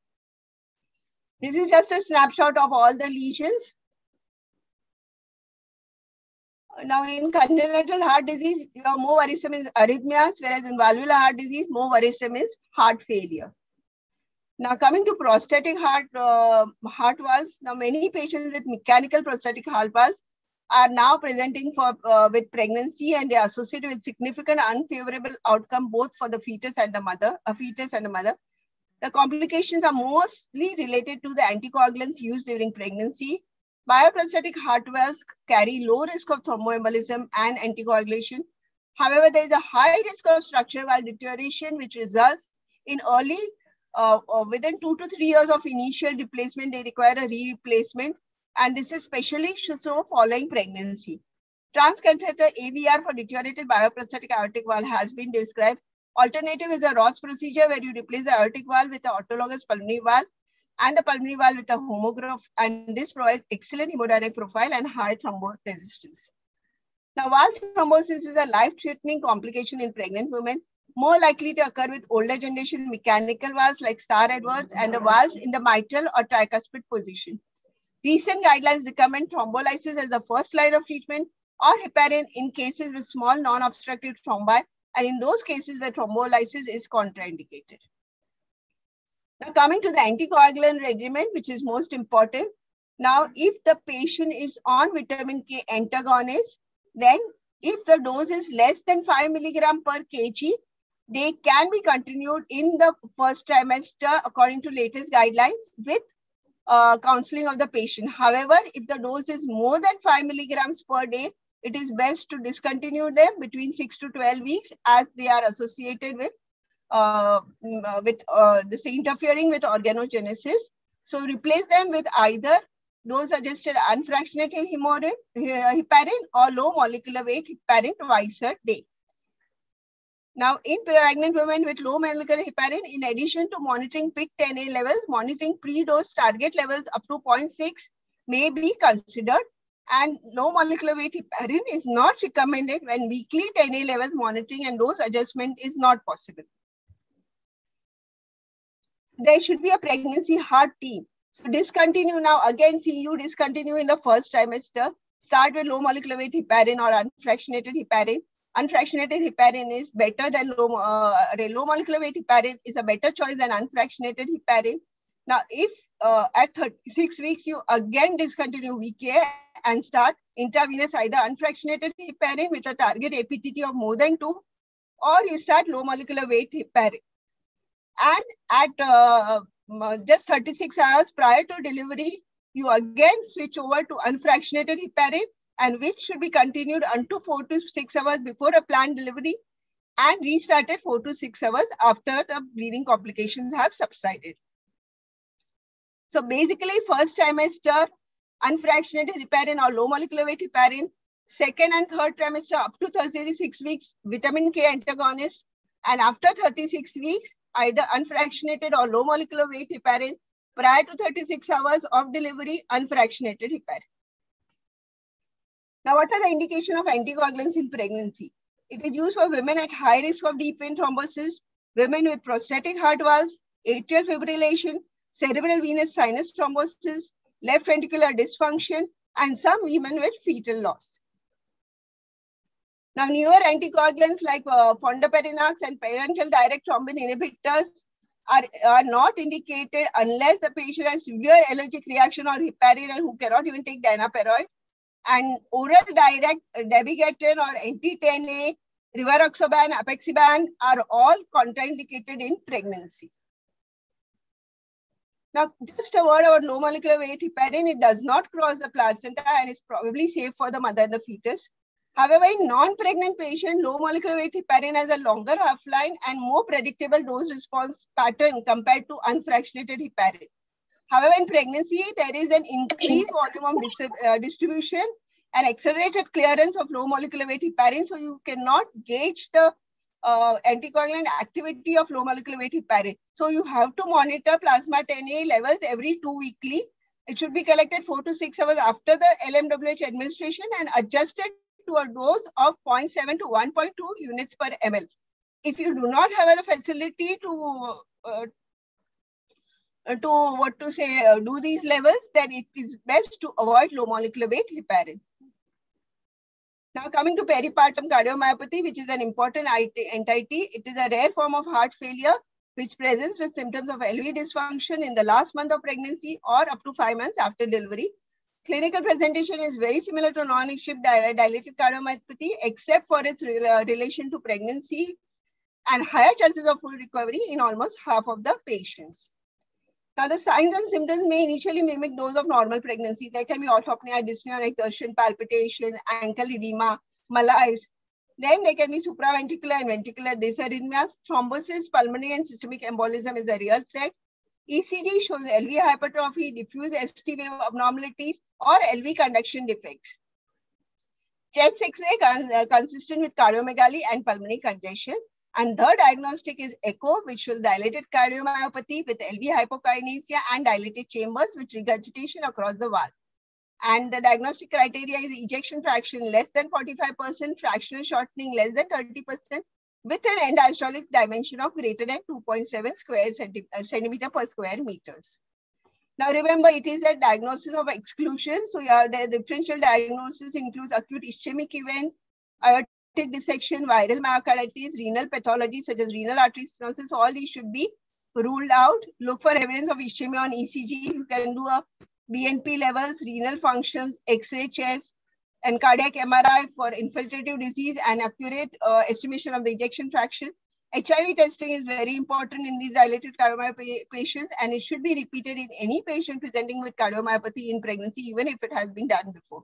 This is just a snapshot of all the lesions. Now, in congenital heart disease, you have more worrisome is arrhythmias, whereas in valvular heart disease, more worrisome is heart failure. Now, coming to prostatic heart, uh, heart valves, now many patients with mechanical prostatic heart valves are now presenting for uh, with pregnancy, and they are associated with significant unfavorable outcome both for the fetus and the mother, a fetus and the mother. The complications are mostly related to the anticoagulants used during pregnancy. Bioprostatic heart valves carry low risk of thromboembolism and anticoagulation. However, there is a high risk of structural valve deterioration, which results in early, uh, uh, within two to three years of initial replacement, they require a replacement. And this is especially so following pregnancy. Transcatheter A V R for deteriorated bioprostatic aortic valve has been described. Alternative is a Ross procedure where you replace the aortic valve with the autologous pulmonary valve and the pulmonary valve with a homograph, and this provides excellent hemodynamic profile and high thrombo resistance. Now, valve thrombosis is a life-threatening complication in pregnant women, more likely to occur with older generation mechanical valves like Starr Edwards and the valves in the mitral or tricuspid position. Recent guidelines recommend thrombolysis as the first line of treatment or heparin in cases with small non-obstructive thrombi, and in those cases where thrombolysis is contraindicated. Now, coming to the anticoagulant regimen, which is most important. Now, if the patient is on vitamin K antagonist, then if the dose is less than five milligram per kg, they can be continued in the first trimester according to latest guidelines with uh, counseling of the patient. However, if the dose is more than five milligrams per day, it is best to discontinue them between six to twelve weeks as they are associated with uh, with uh, this interfering with organogenesis. So replace them with either dose adjusted unfractionated heparin or low molecular weight heparin twice a day. Now, in pregnant women with low molecular heparin, in addition to monitoring P I C ten A levels, monitoring pre-dose target levels up to zero point six may be considered. And low molecular weight heparin is not recommended when weekly ten A levels monitoring and dose adjustment is not possible. There should be a pregnancy heart team. So discontinue now. Again, see you discontinue in the first trimester. Start with low molecular weight heparin or unfractionated heparin. Unfractionated heparin is better than low, uh, low molecular weight heparin is a better choice than unfractionated heparin. Now, if uh, at thirty-six weeks, you again discontinue V K A and start intravenous either unfractionated heparin with a target A P T T of more than two, or you start low molecular weight heparin. And at uh, just thirty-six hours prior to delivery, you again switch over to unfractionated heparin, and which should be continued unto four to six hours before a planned delivery and restarted four to six hours after the bleeding complications have subsided. So basically, first trimester, unfractionated heparin or low molecular weight heparin. Second and third trimester, up to thirty-six weeks, vitamin K antagonist. And after thirty-six weeks, either unfractionated or low molecular weight heparin. Prior to thirty-six hours of delivery, unfractionated heparin. Now, what are the indications of anticoagulants in pregnancy? It is used for women at high risk of deep vein thrombosis, women with prosthetic heart valves, atrial fibrillation, cerebral venous sinus thrombosis, left ventricular dysfunction, and some women with fetal loss. Now, newer anticoagulants like uh, fondaparinux and parenteral direct thrombin inhibitors are, are not indicated unless the patient has severe allergic reaction or heparin and who cannot even take dinaperoid. And oral direct dabigatran or anti ten A, rivaroxaban, apexiban are all contraindicated in pregnancy. Now, just a word about low molecular weight heparin. It does not cross the placenta and is probably safe for the mother and the fetus. However, in non-pregnant patients, low molecular weight heparin has a longer half-life and more predictable dose response pattern compared to unfractionated heparin. However, in pregnancy, there is an increased volume of dis uh, distribution and accelerated clearance of low molecular weight heparin. So you cannot gauge the uh, anticoagulant activity of low molecular weight heparin. So you have to monitor plasma ten A levels every two weekly. It should be collected four to six hours after the L M W H administration and adjusted to a dose of zero point seven to one point two units per ml. If you do not have a facility to uh, to what to say, uh, do these levels, then it is best to avoid low molecular weight heparin. Now coming to peripartum cardiomyopathy, which is an important entity, it is a rare form of heart failure which presents with symptoms of L V dysfunction in the last month of pregnancy or up to five months after delivery. Clinical presentation is very similar to non-ischemic dilated cardiomyopathy except for its re relation to pregnancy and higher chances of full recovery in almost half of the patients. Now, the signs and symptoms may initially mimic those of normal pregnancy. There can be orthopnea, dyspnea, exertion, palpitation, ankle edema, malaise. Then there can be supraventricular and ventricular dysarrhythmias. Thrombosis, pulmonary and systemic embolism is a real threat. E C G shows L V hypertrophy, diffuse S T wave abnormalities, or L V conduction defects. Chest X-ray cons uh, consistent with cardiomegaly and pulmonary congestion. And the diagnostic is echo, which shows dilated cardiomyopathy with L V hypokinesia and dilated chambers with regurgitation across the valve. And the diagnostic criteria is ejection fraction less than forty-five percent, fractional shortening less than thirty percent, with an end diastolic dimension of greater than two point seven square centimeter per square meters. Now remember, it is a diagnosis of exclusion. So yeah, the differential diagnosis includes acute ischemic events, aortic dissection, viral myocarditis, renal pathology such as renal artery stenosis. All these should be ruled out. Look for evidence of ischemia on E C G. You can do a B N P levels, renal functions, X-ray chest, and cardiac M R I for infiltrative disease and accurate uh, estimation of the ejection fraction. H I V testing is very important in these dilated cardiomyopathy patients, and it should be repeated in any patient presenting with cardiomyopathy in pregnancy, even if it has been done before.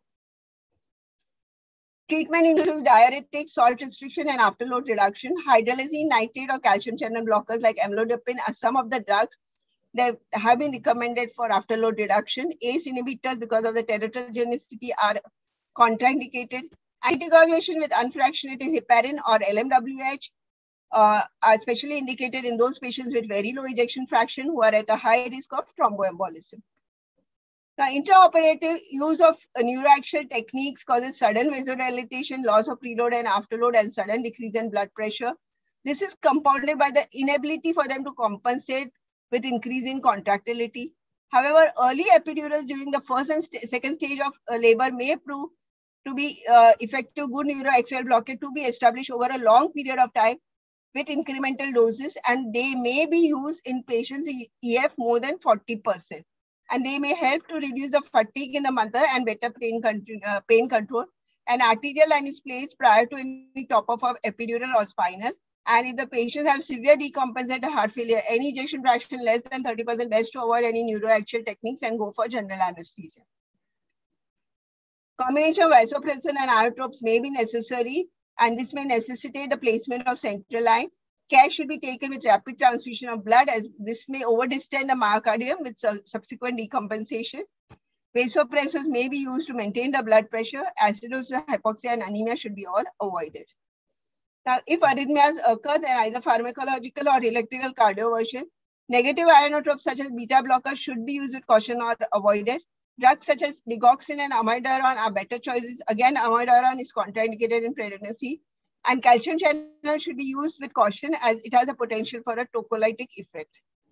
Treatment includes diuretic, salt restriction, and afterload reduction. Hydralazine, nitrate, or calcium channel blockers like amlodipine are some of the drugs that have been recommended for afterload reduction. A C E inhibitors, because of the teratogenicity, are contraindicated. Anticoagulation with unfractionated heparin or L M W H uh, are especially indicated in those patients with very low ejection fraction who are at a high risk of thromboembolism. Now, intraoperative use of neuroaxial techniques causes sudden vasodilatation, loss of preload and afterload, and sudden decrease in blood pressure. This is compounded by the inability for them to compensate with increase in contractility. However, early epidurals during the first and st second stage of uh, labor may prove to be uh, effective good neuroaxial blockade to be established over a long period of time with incremental doses, and they may be used in patients with E F more than forty percent. And they may help to reduce the fatigue in the mother and better pain, uh, pain control. An arterial line is placed prior to any top-off of epidural or spinal. And if the patients have severe decompensated heart failure, any ejection fraction less than thirty percent, best to avoid any neuroaxial techniques and go for general anesthesia. Combination of vasopressin and inotropes may be necessary, and this may necessitate the placement of central line. Care should be taken with rapid transfusion of blood, as this may overdistend the myocardium with su subsequent decompensation. Vasopressors may be used to maintain the blood pressure. Acidosis, hypoxia, and anemia should be all avoided. Now, if arrhythmias occur, then either pharmacological or electrical cardioversion. Negative inotropes such as beta blockers should be used with caution or avoided. Drugs such as digoxin and amiodarone are better choices. Again, amiodarone is contraindicated in pregnancy. And calcium channel should be used with caution as it has a potential for a tocolytic effect.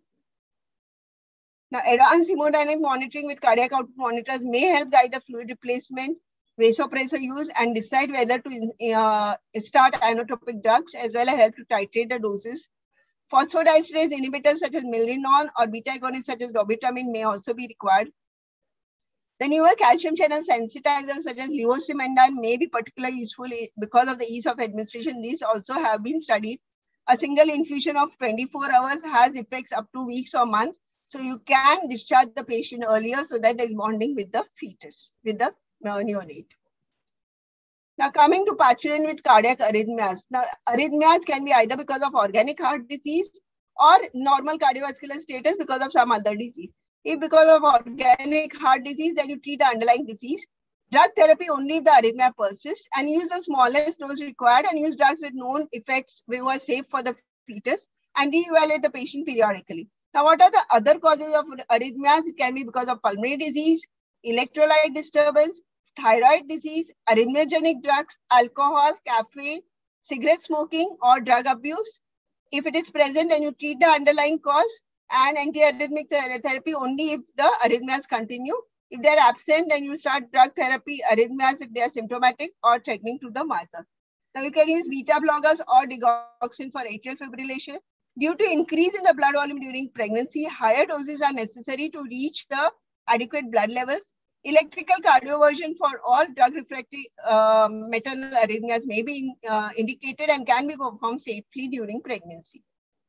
Now, advanced hemodynamic monitoring with cardiac output monitors may help guide the fluid replacement, vasopressor use, and decide whether to uh, start inotropic drugs, as well as help to titrate the doses. Phosphodiesterase inhibitors such as milrinone or beta agonists such as dobutamine may also be required. The newer calcium channel sensitizers such as levosimendan may be particularly useful because of the ease of administration. These also have been studied. A single infusion of twenty-four hours has effects up to weeks or months. So you can discharge the patient earlier so that there is bonding with the fetus, with the neonate. Now coming to parturition with cardiac arrhythmias. Now arrhythmias can be either because of organic heart disease or normal cardiovascular status because of some other disease. If because of organic heart disease, then you treat the underlying disease. Drug therapy only if the arrhythmia persists, and use the smallest dose required, and use drugs with known effects which are safe for the fetus, and reevaluate the patient periodically. Now, what are the other causes of arrhythmias? It can be because of pulmonary disease, electrolyte disturbance, thyroid disease, arrhythmogenic drugs, alcohol, caffeine, cigarette smoking, or drug abuse. If it is present, then you treat the underlying cause, and antiarrhythmic therapy only if the arrhythmias continue. If they are absent, then you start drug therapy, arrhythmias if they are symptomatic or threatening to the mother. Now you can use beta blockers or digoxin for atrial fibrillation. Due to increase in the blood volume during pregnancy, higher doses are necessary to reach the adequate blood levels. Electrical cardioversion for all drug refractory uh, maternal arrhythmias may be uh, indicated and can be performed safely during pregnancy.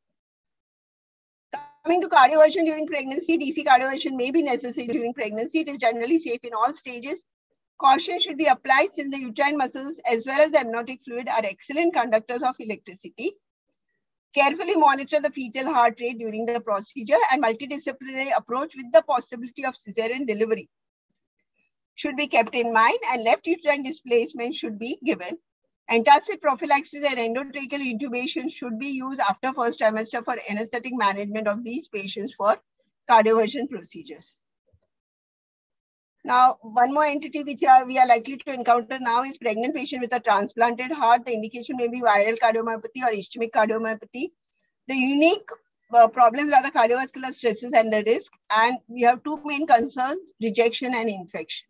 Coming to cardioversion during pregnancy, D C cardioversion may be necessary during pregnancy. It is generally safe in all stages. Caution should be applied since the uterine muscles as well as the amniotic fluid are excellent conductors of electricity. Carefully monitor the fetal heart rate during the procedure, and multidisciplinary approach with the possibility of cesarean delivery should be kept in mind, and left uterine displacement should be given. Antacid prophylaxis and endotracheal intubation should be used after first trimester for anesthetic management of these patients for cardioversion procedures. Now, one more entity which are, we are likely to encounter now is pregnant patient with a transplanted heart. The indication may be viral cardiomyopathy or ischemic cardiomyopathy. The unique uh, problems are the cardiovascular stresses and the risk. And we have two main concerns, rejection and infection.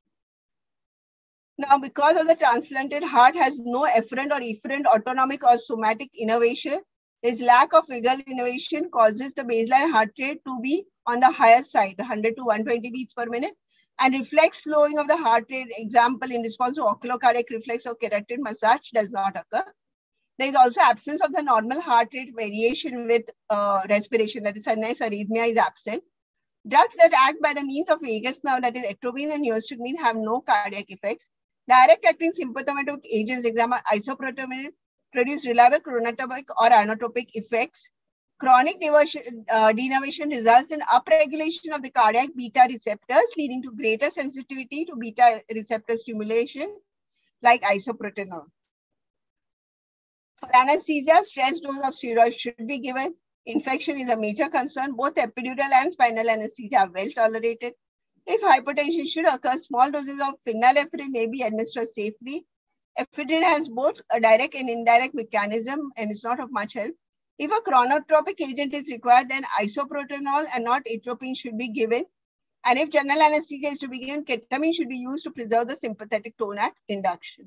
Now, because of the transplanted heart has no efferent or efferent autonomic or somatic innervation, this lack of vagal innervation causes the baseline heart rate to be on the higher side, one hundred to one hundred twenty beats per minute, and reflex slowing of the heart rate, example, in response to oculocardiac reflex or carotid massage does not occur. There is also absence of the normal heart rate variation with uh, respiration, that is sinus arrhythmia is absent. Drugs that act by the means of vagus nerve, that is atropine and neostigmine, have no cardiac effects. Direct acting symptomatic agents, example, isoproterenol, produce reliable chronotropic or inotropic effects. Chronic denervation, uh, denervation results in upregulation of the cardiac beta receptors, leading to greater sensitivity to beta receptor stimulation, like isoproterenol. For anesthesia, stress dose of steroids should be given. Infection is a major concern. Both epidural and spinal anesthesia are well tolerated. If hypertension should occur, small doses of phenylephrine may be administered safely. Ephedrine has both a direct and indirect mechanism and is not of much help. If a chronotropic agent is required, then isoproterenol and not atropine should be given. And if general anesthesia is to be given, ketamine should be used to preserve the sympathetic tone at induction.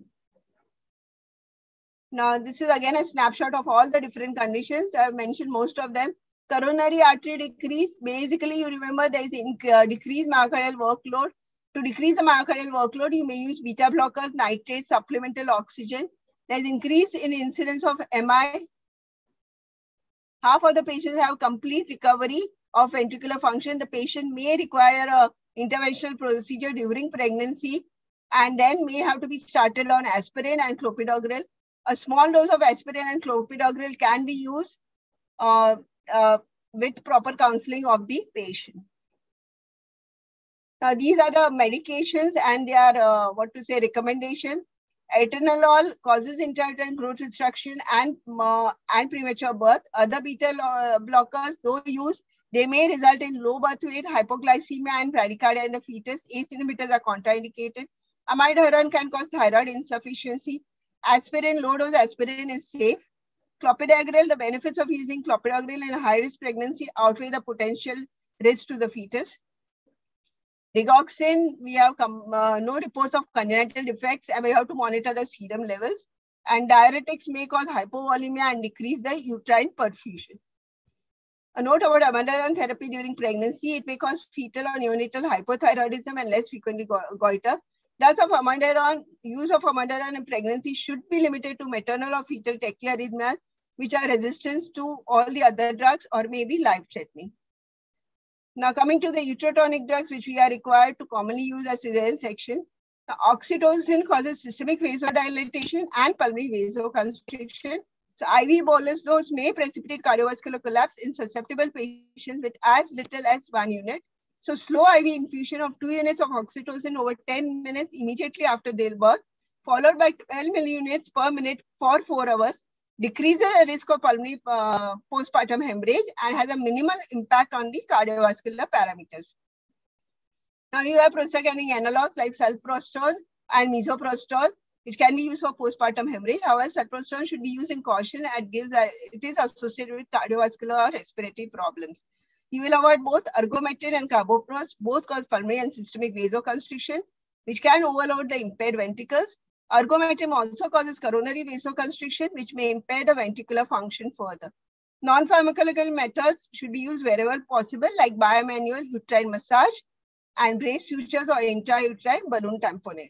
Now, this is again a snapshot of all the different conditions. I've mentioned most of them. Coronary artery decrease. Basically, you remember there is uh, decreased myocardial workload. To decrease the myocardial workload, you may use beta blockers, nitrates, supplemental oxygen. There is increase in incidence of M I. Half of the patients have complete recovery of ventricular function. The patient may require a interventional procedure during pregnancy and then may have to be started on aspirin and clopidogrel. A small dose of aspirin and clopidogrel can be used uh, uh, with proper counseling of the patient. Now, these are the medications and their, uh, what to say, recommendation. Atenolol causes intrauterine growth restriction and, uh, and premature birth. Other beta uh, blockers, though used, they may result in low birth weight, hypoglycemia, and bradycardia in the fetus. A C E inhibitors are contraindicated. Amiodarone can cause thyroid insufficiency. Aspirin, low dose aspirin is safe. Clopidogrel, the benefits of using clopidogrel in a high-risk pregnancy outweigh the potential risk to the fetus. Digoxin, we have come, uh, no reports of congenital defects, and we have to monitor the serum levels. And diuretics may cause hypovolemia and decrease the uterine perfusion. A note about amiodarone therapy during pregnancy: it may cause fetal or neonatal hypothyroidism and less frequently go goiter. Dose of amiodarone, use of amiodarone in pregnancy should be limited to maternal or fetal tachyarrhythmias, which are resistant to all the other drugs or may be life-threatening. Now, coming to the uterotonic drugs, which we are required to commonly use as cesarean section. The oxytocin causes systemic vasodilatation and pulmonary vasoconstriction. So I V bolus dose may precipitate cardiovascular collapse in susceptible patients with as little as one unit. So slow I V infusion of two units of oxytocin over ten minutes immediately after birth, followed by twelve milliunits per minute for four hours, decreases the risk of pulmonary uh, postpartum hemorrhage and has a minimal impact on the cardiovascular parameters. Now you have prostaglandin analogs like sulprostol and misoprostol, which can be used for postpartum hemorrhage. However, sulprostol should be used in caution and gives a, it is associated with cardiovascular or respiratory problems. You will avoid both ergometrin and carboprost. Both cause pulmonary and systemic vasoconstriction, which can overload the impaired ventricles. Ergometrin also causes coronary vasoconstriction, which may impair the ventricular function further. Non-pharmacological methods should be used wherever possible, like bimanual uterine massage and brace sutures or intrauterine balloon tamponade.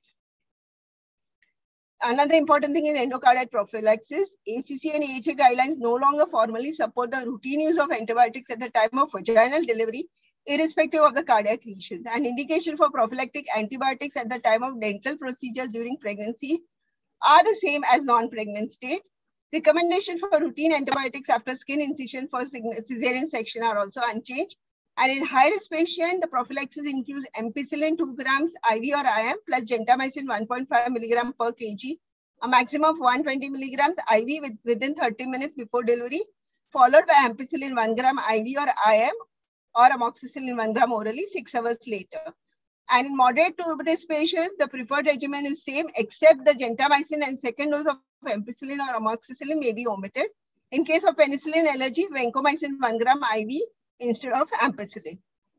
Another important thing is endocardial prophylaxis. A C C and A H A guidelines no longer formally support the routine use of antibiotics at the time of vaginal delivery, irrespective of the cardiac lesions. An indication for prophylactic antibiotics at the time of dental procedures during pregnancy are the same as non-pregnant state. Recommendations for routine antibiotics after skin incision for cesarean section are also unchanged. And in high-risk patients, the prophylaxis includes ampicillin two grams I V or I M plus gentamicin one point five milligram per kg, a maximum of one hundred twenty milligrams I V with, within thirty minutes before delivery, followed by ampicillin one gram I V or I M or amoxicillin one gram orally six hours later. And in moderate to risk patients, the preferred regimen is same, except the gentamicin and second dose of ampicillin or amoxicillin may be omitted. In case of penicillin allergy, vancomycin one gram I V instead of ampicillin.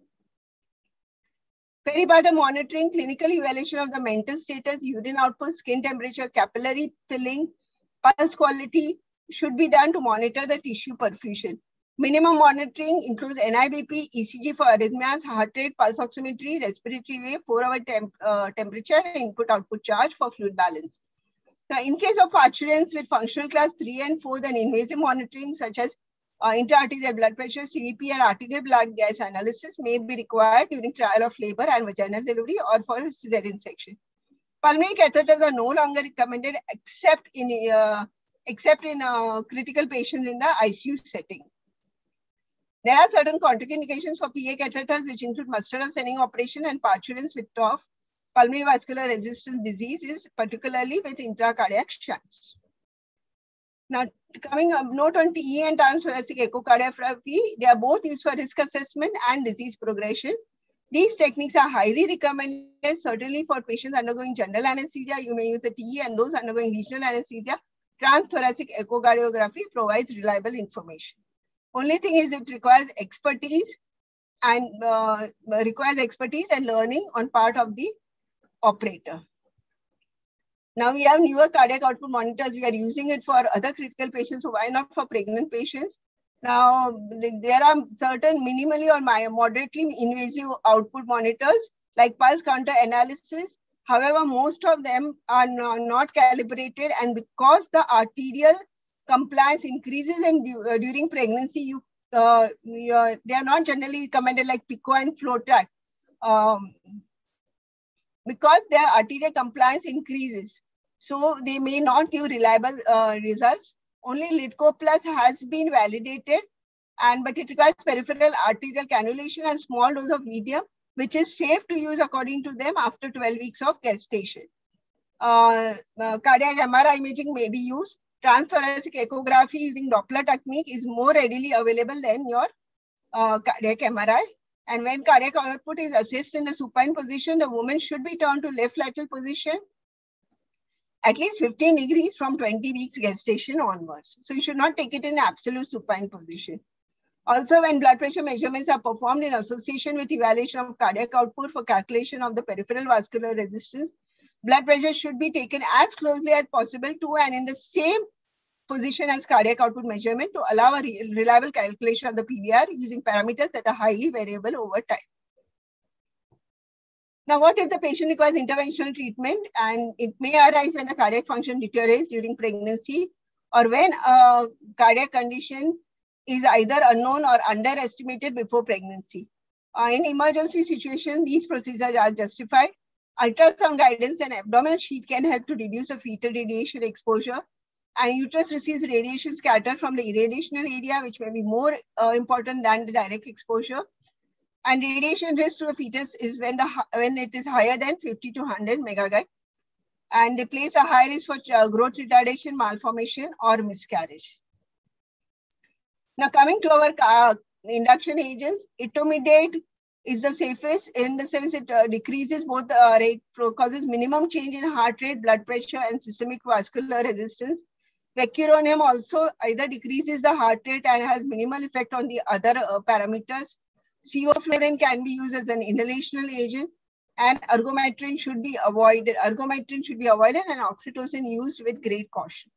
Peripartum monitoring, clinical evaluation of the mental status, urine output, skin temperature, capillary filling, pulse quality should be done to monitor the tissue perfusion. Minimum monitoring includes N I B P, E C G for arrhythmias, heart rate, pulse oximetry, respiratory rate, four hour temp, uh, temperature, and input-output charge for fluid balance. Now, in case of parturients with functional class three and four, then invasive monitoring such as uh, intra-arterial blood pressure, C V P, and arterial blood gas analysis may be required during trial of labor and vaginal delivery or for cesarean section. Pulmonary catheters are no longer recommended except in, uh, except in uh, critical patients in the I C U setting. There are certain contraindications for P A catheters, which include mustard sending operation and parturients with T O F, pulmonary vascular resistance diseases, particularly with intracardiac shunts. Now, coming up, note on T E and transthoracic echocardiography, they are both used for risk assessment and disease progression. These techniques are highly recommended, certainly for patients undergoing general anesthesia. You may use the T E, and those undergoing regional anesthesia, transthoracic echocardiography provides reliable information. Only thing is it requires expertise and uh, requires expertise and learning on part of the operator. Now we have newer cardiac output monitors. We are using it for other critical patients, so why not for pregnant patients? Now, there are certain minimally or moderately invasive output monitors like pulse counter analysis. However, most of them are not calibrated, and because the arterial compliance increases in, uh, during pregnancy, you, uh, you uh, they are not generally recommended like PICO and FlowTrack um, because their arterial compliance increases. So they may not give reliable uh, results. Only LiDCO Plus has been validated, and but it requires peripheral arterial cannulation and small dose of medium, which is safe to use according to them after twelve weeks of gestation. Uh, uh, cardiac M R I imaging may be used. Transthoracic echography using Doppler technique is more readily available than your uh, cardiac M R I. And when cardiac output is assessed in the supine position, the woman should be turned to left lateral position at least fifteen degrees from twenty weeks gestation onwards. So you should not take it in absolute supine position. Also, when blood pressure measurements are performed in association with evaluation of cardiac output for calculation of the peripheral vascular resistance, blood pressure should be taken as closely as possible to and in the same position as cardiac output measurement to allow a re reliable calculation of the P V R using parameters that are highly variable over time. Now, what if the patient requires interventional treatment? And it may arise when the cardiac function deteriorates during pregnancy or when a cardiac condition is either unknown or underestimated before pregnancy. Uh, in emergency situations, these procedures are justified. Ultrasound guidance and abdominal sheath can help to reduce the fetal radiation exposure. And uterus receives radiation scattered from the irradiational area, which may be more uh, important than the direct exposure. And radiation risk to the fetus is when the when it is higher than fifty to one hundred megaGauss. And they place a high risk for uh, growth retardation, malformation, or miscarriage. Now, coming to our uh, induction agents, etomidate is the safest in the sense it uh, decreases both the uh, rate, causes minimum change in heart rate, blood pressure, and systemic vascular resistance. Vecuronium also either decreases the heart rate and has minimal effect on the other uh, parameters. Sevoflurane can be used as an inhalational agent, and ergometrin should be avoided. Ergometrin should be avoided and oxytocin used with great caution.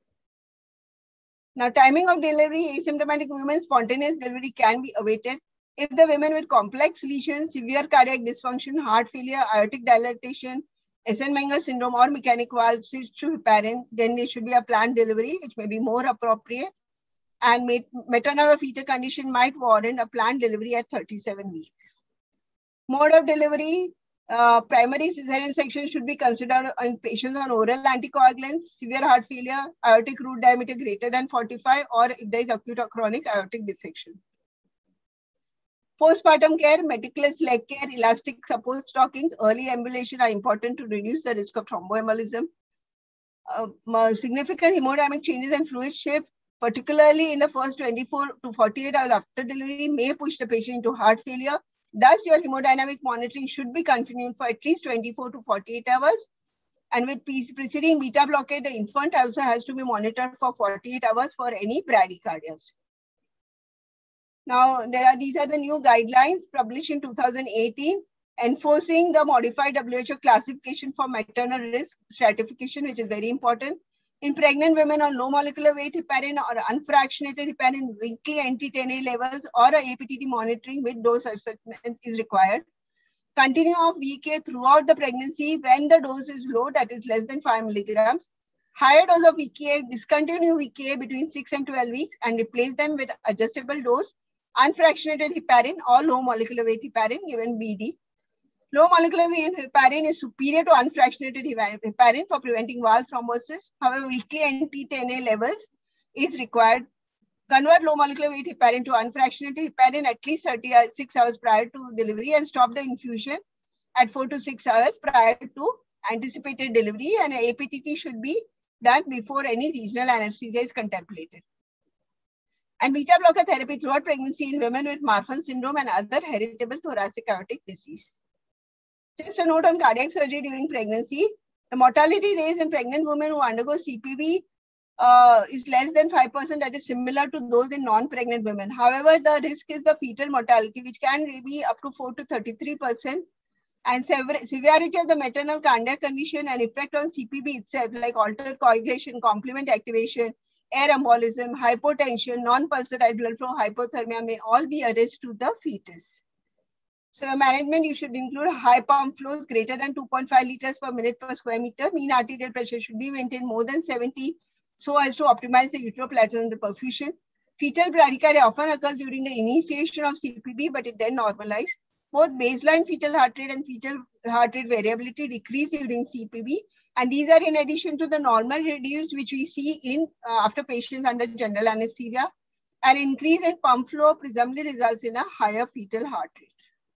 Now, timing of delivery, asymptomatic women, spontaneous delivery can be awaited. If the women with complex lesions, severe cardiac dysfunction, heart failure, aortic dilatation, Eisenmenger syndrome, or mechanic valve switch to heparin, then there should be a planned delivery, which may be more appropriate. And maternal or fetal condition might warrant a planned delivery at thirty-seven weeks. Mode of delivery, uh, primary cesarean section should be considered in patients on oral anticoagulants, severe heart failure, aortic root diameter greater than forty-five, or if there is acute or chronic aortic dissection. Postpartum care, meticulous leg care, elastic support stockings, early ambulation are important to reduce the risk of thromboembolism. Uh, significant hemodynamic changes and fluid shift, particularly in the first twenty-four to forty-eight hours after delivery, may push the patient into heart failure. Thus, your hemodynamic monitoring should be continued for at least twenty-four to forty-eight hours. And with preceding beta blockade, the infant also has to be monitored for forty-eight hours for any bradycardias. Now, there are these are the new guidelines published in two thousand eighteen, enforcing the modified W H O classification for maternal risk stratification, which is very important. In pregnant women on low molecular weight heparin or unfractionated heparin, weekly anti ten A levels or a A P T T monitoring with dose assessment is required. Continue of V K throughout the pregnancy when the dose is low, that is less than five milligrams. Higher dose of V K A, discontinue V K A between six and twelve weeks and replace them with adjustable dose, unfractionated heparin or low molecular weight heparin given B D. Low molecular weight heparin is superior to unfractionated heparin for preventing valve thrombosis. However, weekly anti ten A levels is required. Convert low molecular weight heparin to unfractionated heparin at least thirty-six hours prior to delivery and stop the infusion at four to six hours prior to anticipated delivery, and A P T T should be done before any regional anesthesia is contemplated. and beta blocker therapy throughout pregnancy in women with Marfan syndrome and other heritable thoracic aortic disease. Just a note on cardiac surgery during pregnancy. The mortality rates in pregnant women who undergo C P B uh, is less than five percent, that is similar to those in non-pregnant women. However, the risk is the fetal mortality, which can be up to four to thirty-three percent. And severity of the maternal cardiac condition and effect on C P B itself, like altered coagulation, complement activation, air embolism, hypotension, non-pulsatile blood flow, hypothermia may all be a risk to the fetus. So management, you should include high pump flows greater than two point five liters per minute per square meter. Mean arterial pressure should be maintained more than seventy so as to optimize the uteroplatanal perfusion. Fetal bradycardia often occurs during the initiation of C P B, but it then normalizes. Both baseline fetal heart rate and fetal heart rate variability decrease during C P B. And these are in addition to the normal reduced, which we see in uh, after patients under general anesthesia. An increase in pump flow presumably results in a higher fetal heart rate.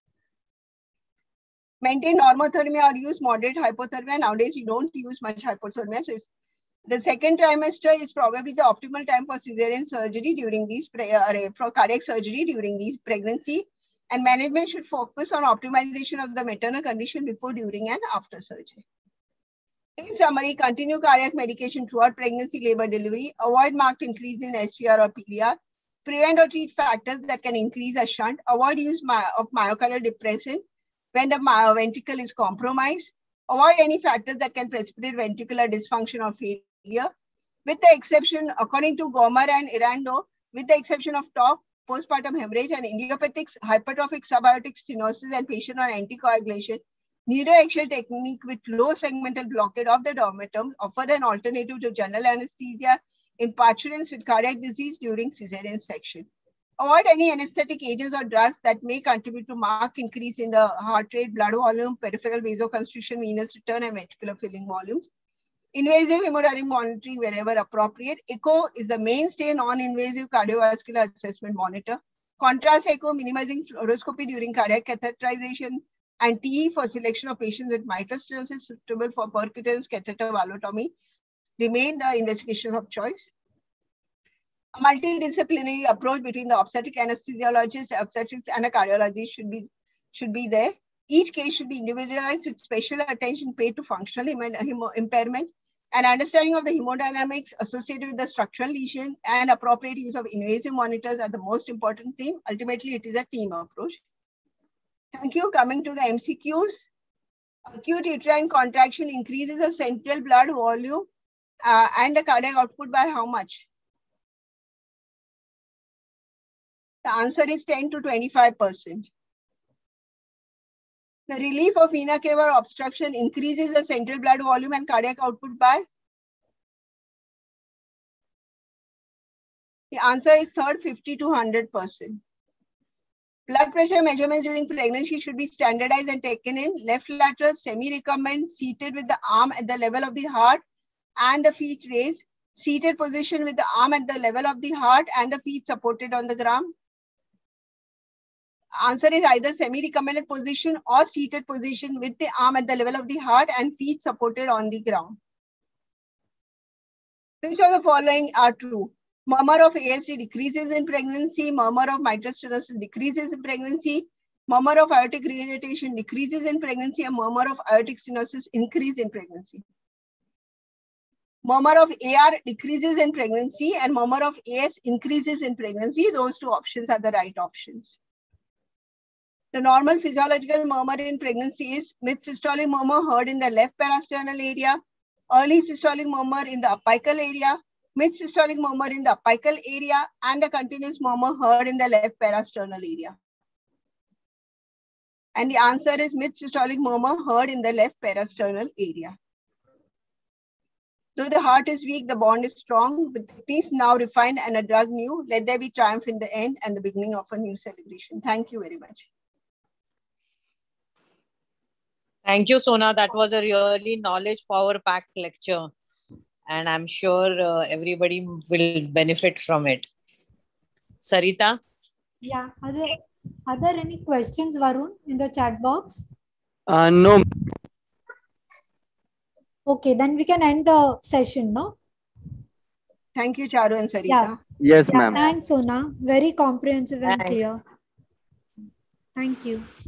Maintain normothermia or use moderate hypothermia. Nowadays, we don't use much hypothermia. So if the second trimester is probably the optimal time for cesarean surgery during these, uh, for cardiac surgery during these pregnancy. And management should focus on optimization of the maternal condition before, during, and after surgery. In summary, continue cardiac medication throughout pregnancy, labor, delivery. Avoid marked increase in S V R or P V R. Prevent or treat factors that can increase a shunt. Avoid use of myocardial depressant when the ventricle is compromised. Avoid any factors that can precipitate ventricular dysfunction or failure. With the exception, according to Gomer and Irando, with the exception of T O P, postpartum hemorrhage, and idiopathic hypertrophic subaortic stenosis and patient on anticoagulation, neuroaxial technique with low segmental blockade of the diaphragm offered an alternative to general anesthesia in parturients with cardiac disease during cesarean section. Avoid any anesthetic agents or drugs that may contribute to marked increase in the heart rate, blood volume, peripheral vasoconstriction, venous return, and ventricular filling volumes. Invasive hemodynamic monitoring wherever appropriate. Echo is the mainstay non-invasive cardiovascular assessment monitor. Contrast echo, minimizing fluoroscopy during cardiac catheterization, and T E for selection of patients with mitral stenosis suitable for percutaneous catheter valvotomy remain the investigation of choice. A multidisciplinary approach between the obstetric anesthesiologist, obstetrics, and a cardiologist should be, should be there. Each case should be individualized with special attention paid to functional impairment, and understanding of the hemodynamics associated with the structural lesion and appropriate use of invasive monitors are the most important thing. Ultimately, it is a team approach. Thank you. Coming to the M C Qs. Acute uterine contraction increases the central blood volume uh, and the cardiac output by how much? The answer is ten to twenty-five percent. The relief of vena cava obstruction increases the central blood volume and cardiac output by? The answer is third, fifty to one hundred percent. Blood pressure measurements during pregnancy should be standardized and taken in left lateral, semi-recumbent, seated with the arm at the level of the heart and the feet raised, seated position with the arm at the level of the heart and the feet supported on the ground. Answer is either semi-recumbent position or seated position with the arm at the level of the heart and feet supported on the ground. Which of the following are true? Murmur of A S D decreases in pregnancy. Murmur of mitral stenosis decreases in pregnancy. Murmur of aortic regurgitation decreases in pregnancy. And murmur of aortic stenosis increase in pregnancy. Murmur of A R decreases in pregnancy and murmur of A S increases in pregnancy. Those two options are the right options. The normal physiological murmur in pregnancy is mid-systolic murmur heard in the left parasternal area, early systolic murmur in the apical area, mid-systolic murmur in the apical area, and a continuous murmur heard in the left parasternal area. And the answer is mid-systolic murmur heard in the left parasternal area. Though the heart is weak, the bond is strong. With techniques now refined and a drug new, let there be triumph in the end and the beginning of a new celebration. Thank you very much. Thank you, Sona. That was a really knowledge power-packed lecture. And I'm sure uh, everybody will benefit from it. Sarita? Yeah. Are there, are there any questions, Varun, in the chat box? Uh, no. Okay, then we can end the session, no? Thank you, Charu and Sarita. Yeah. Yes, Yeah, ma'am. thanks, Sona. Very comprehensive and Thanks. clear. Thank you.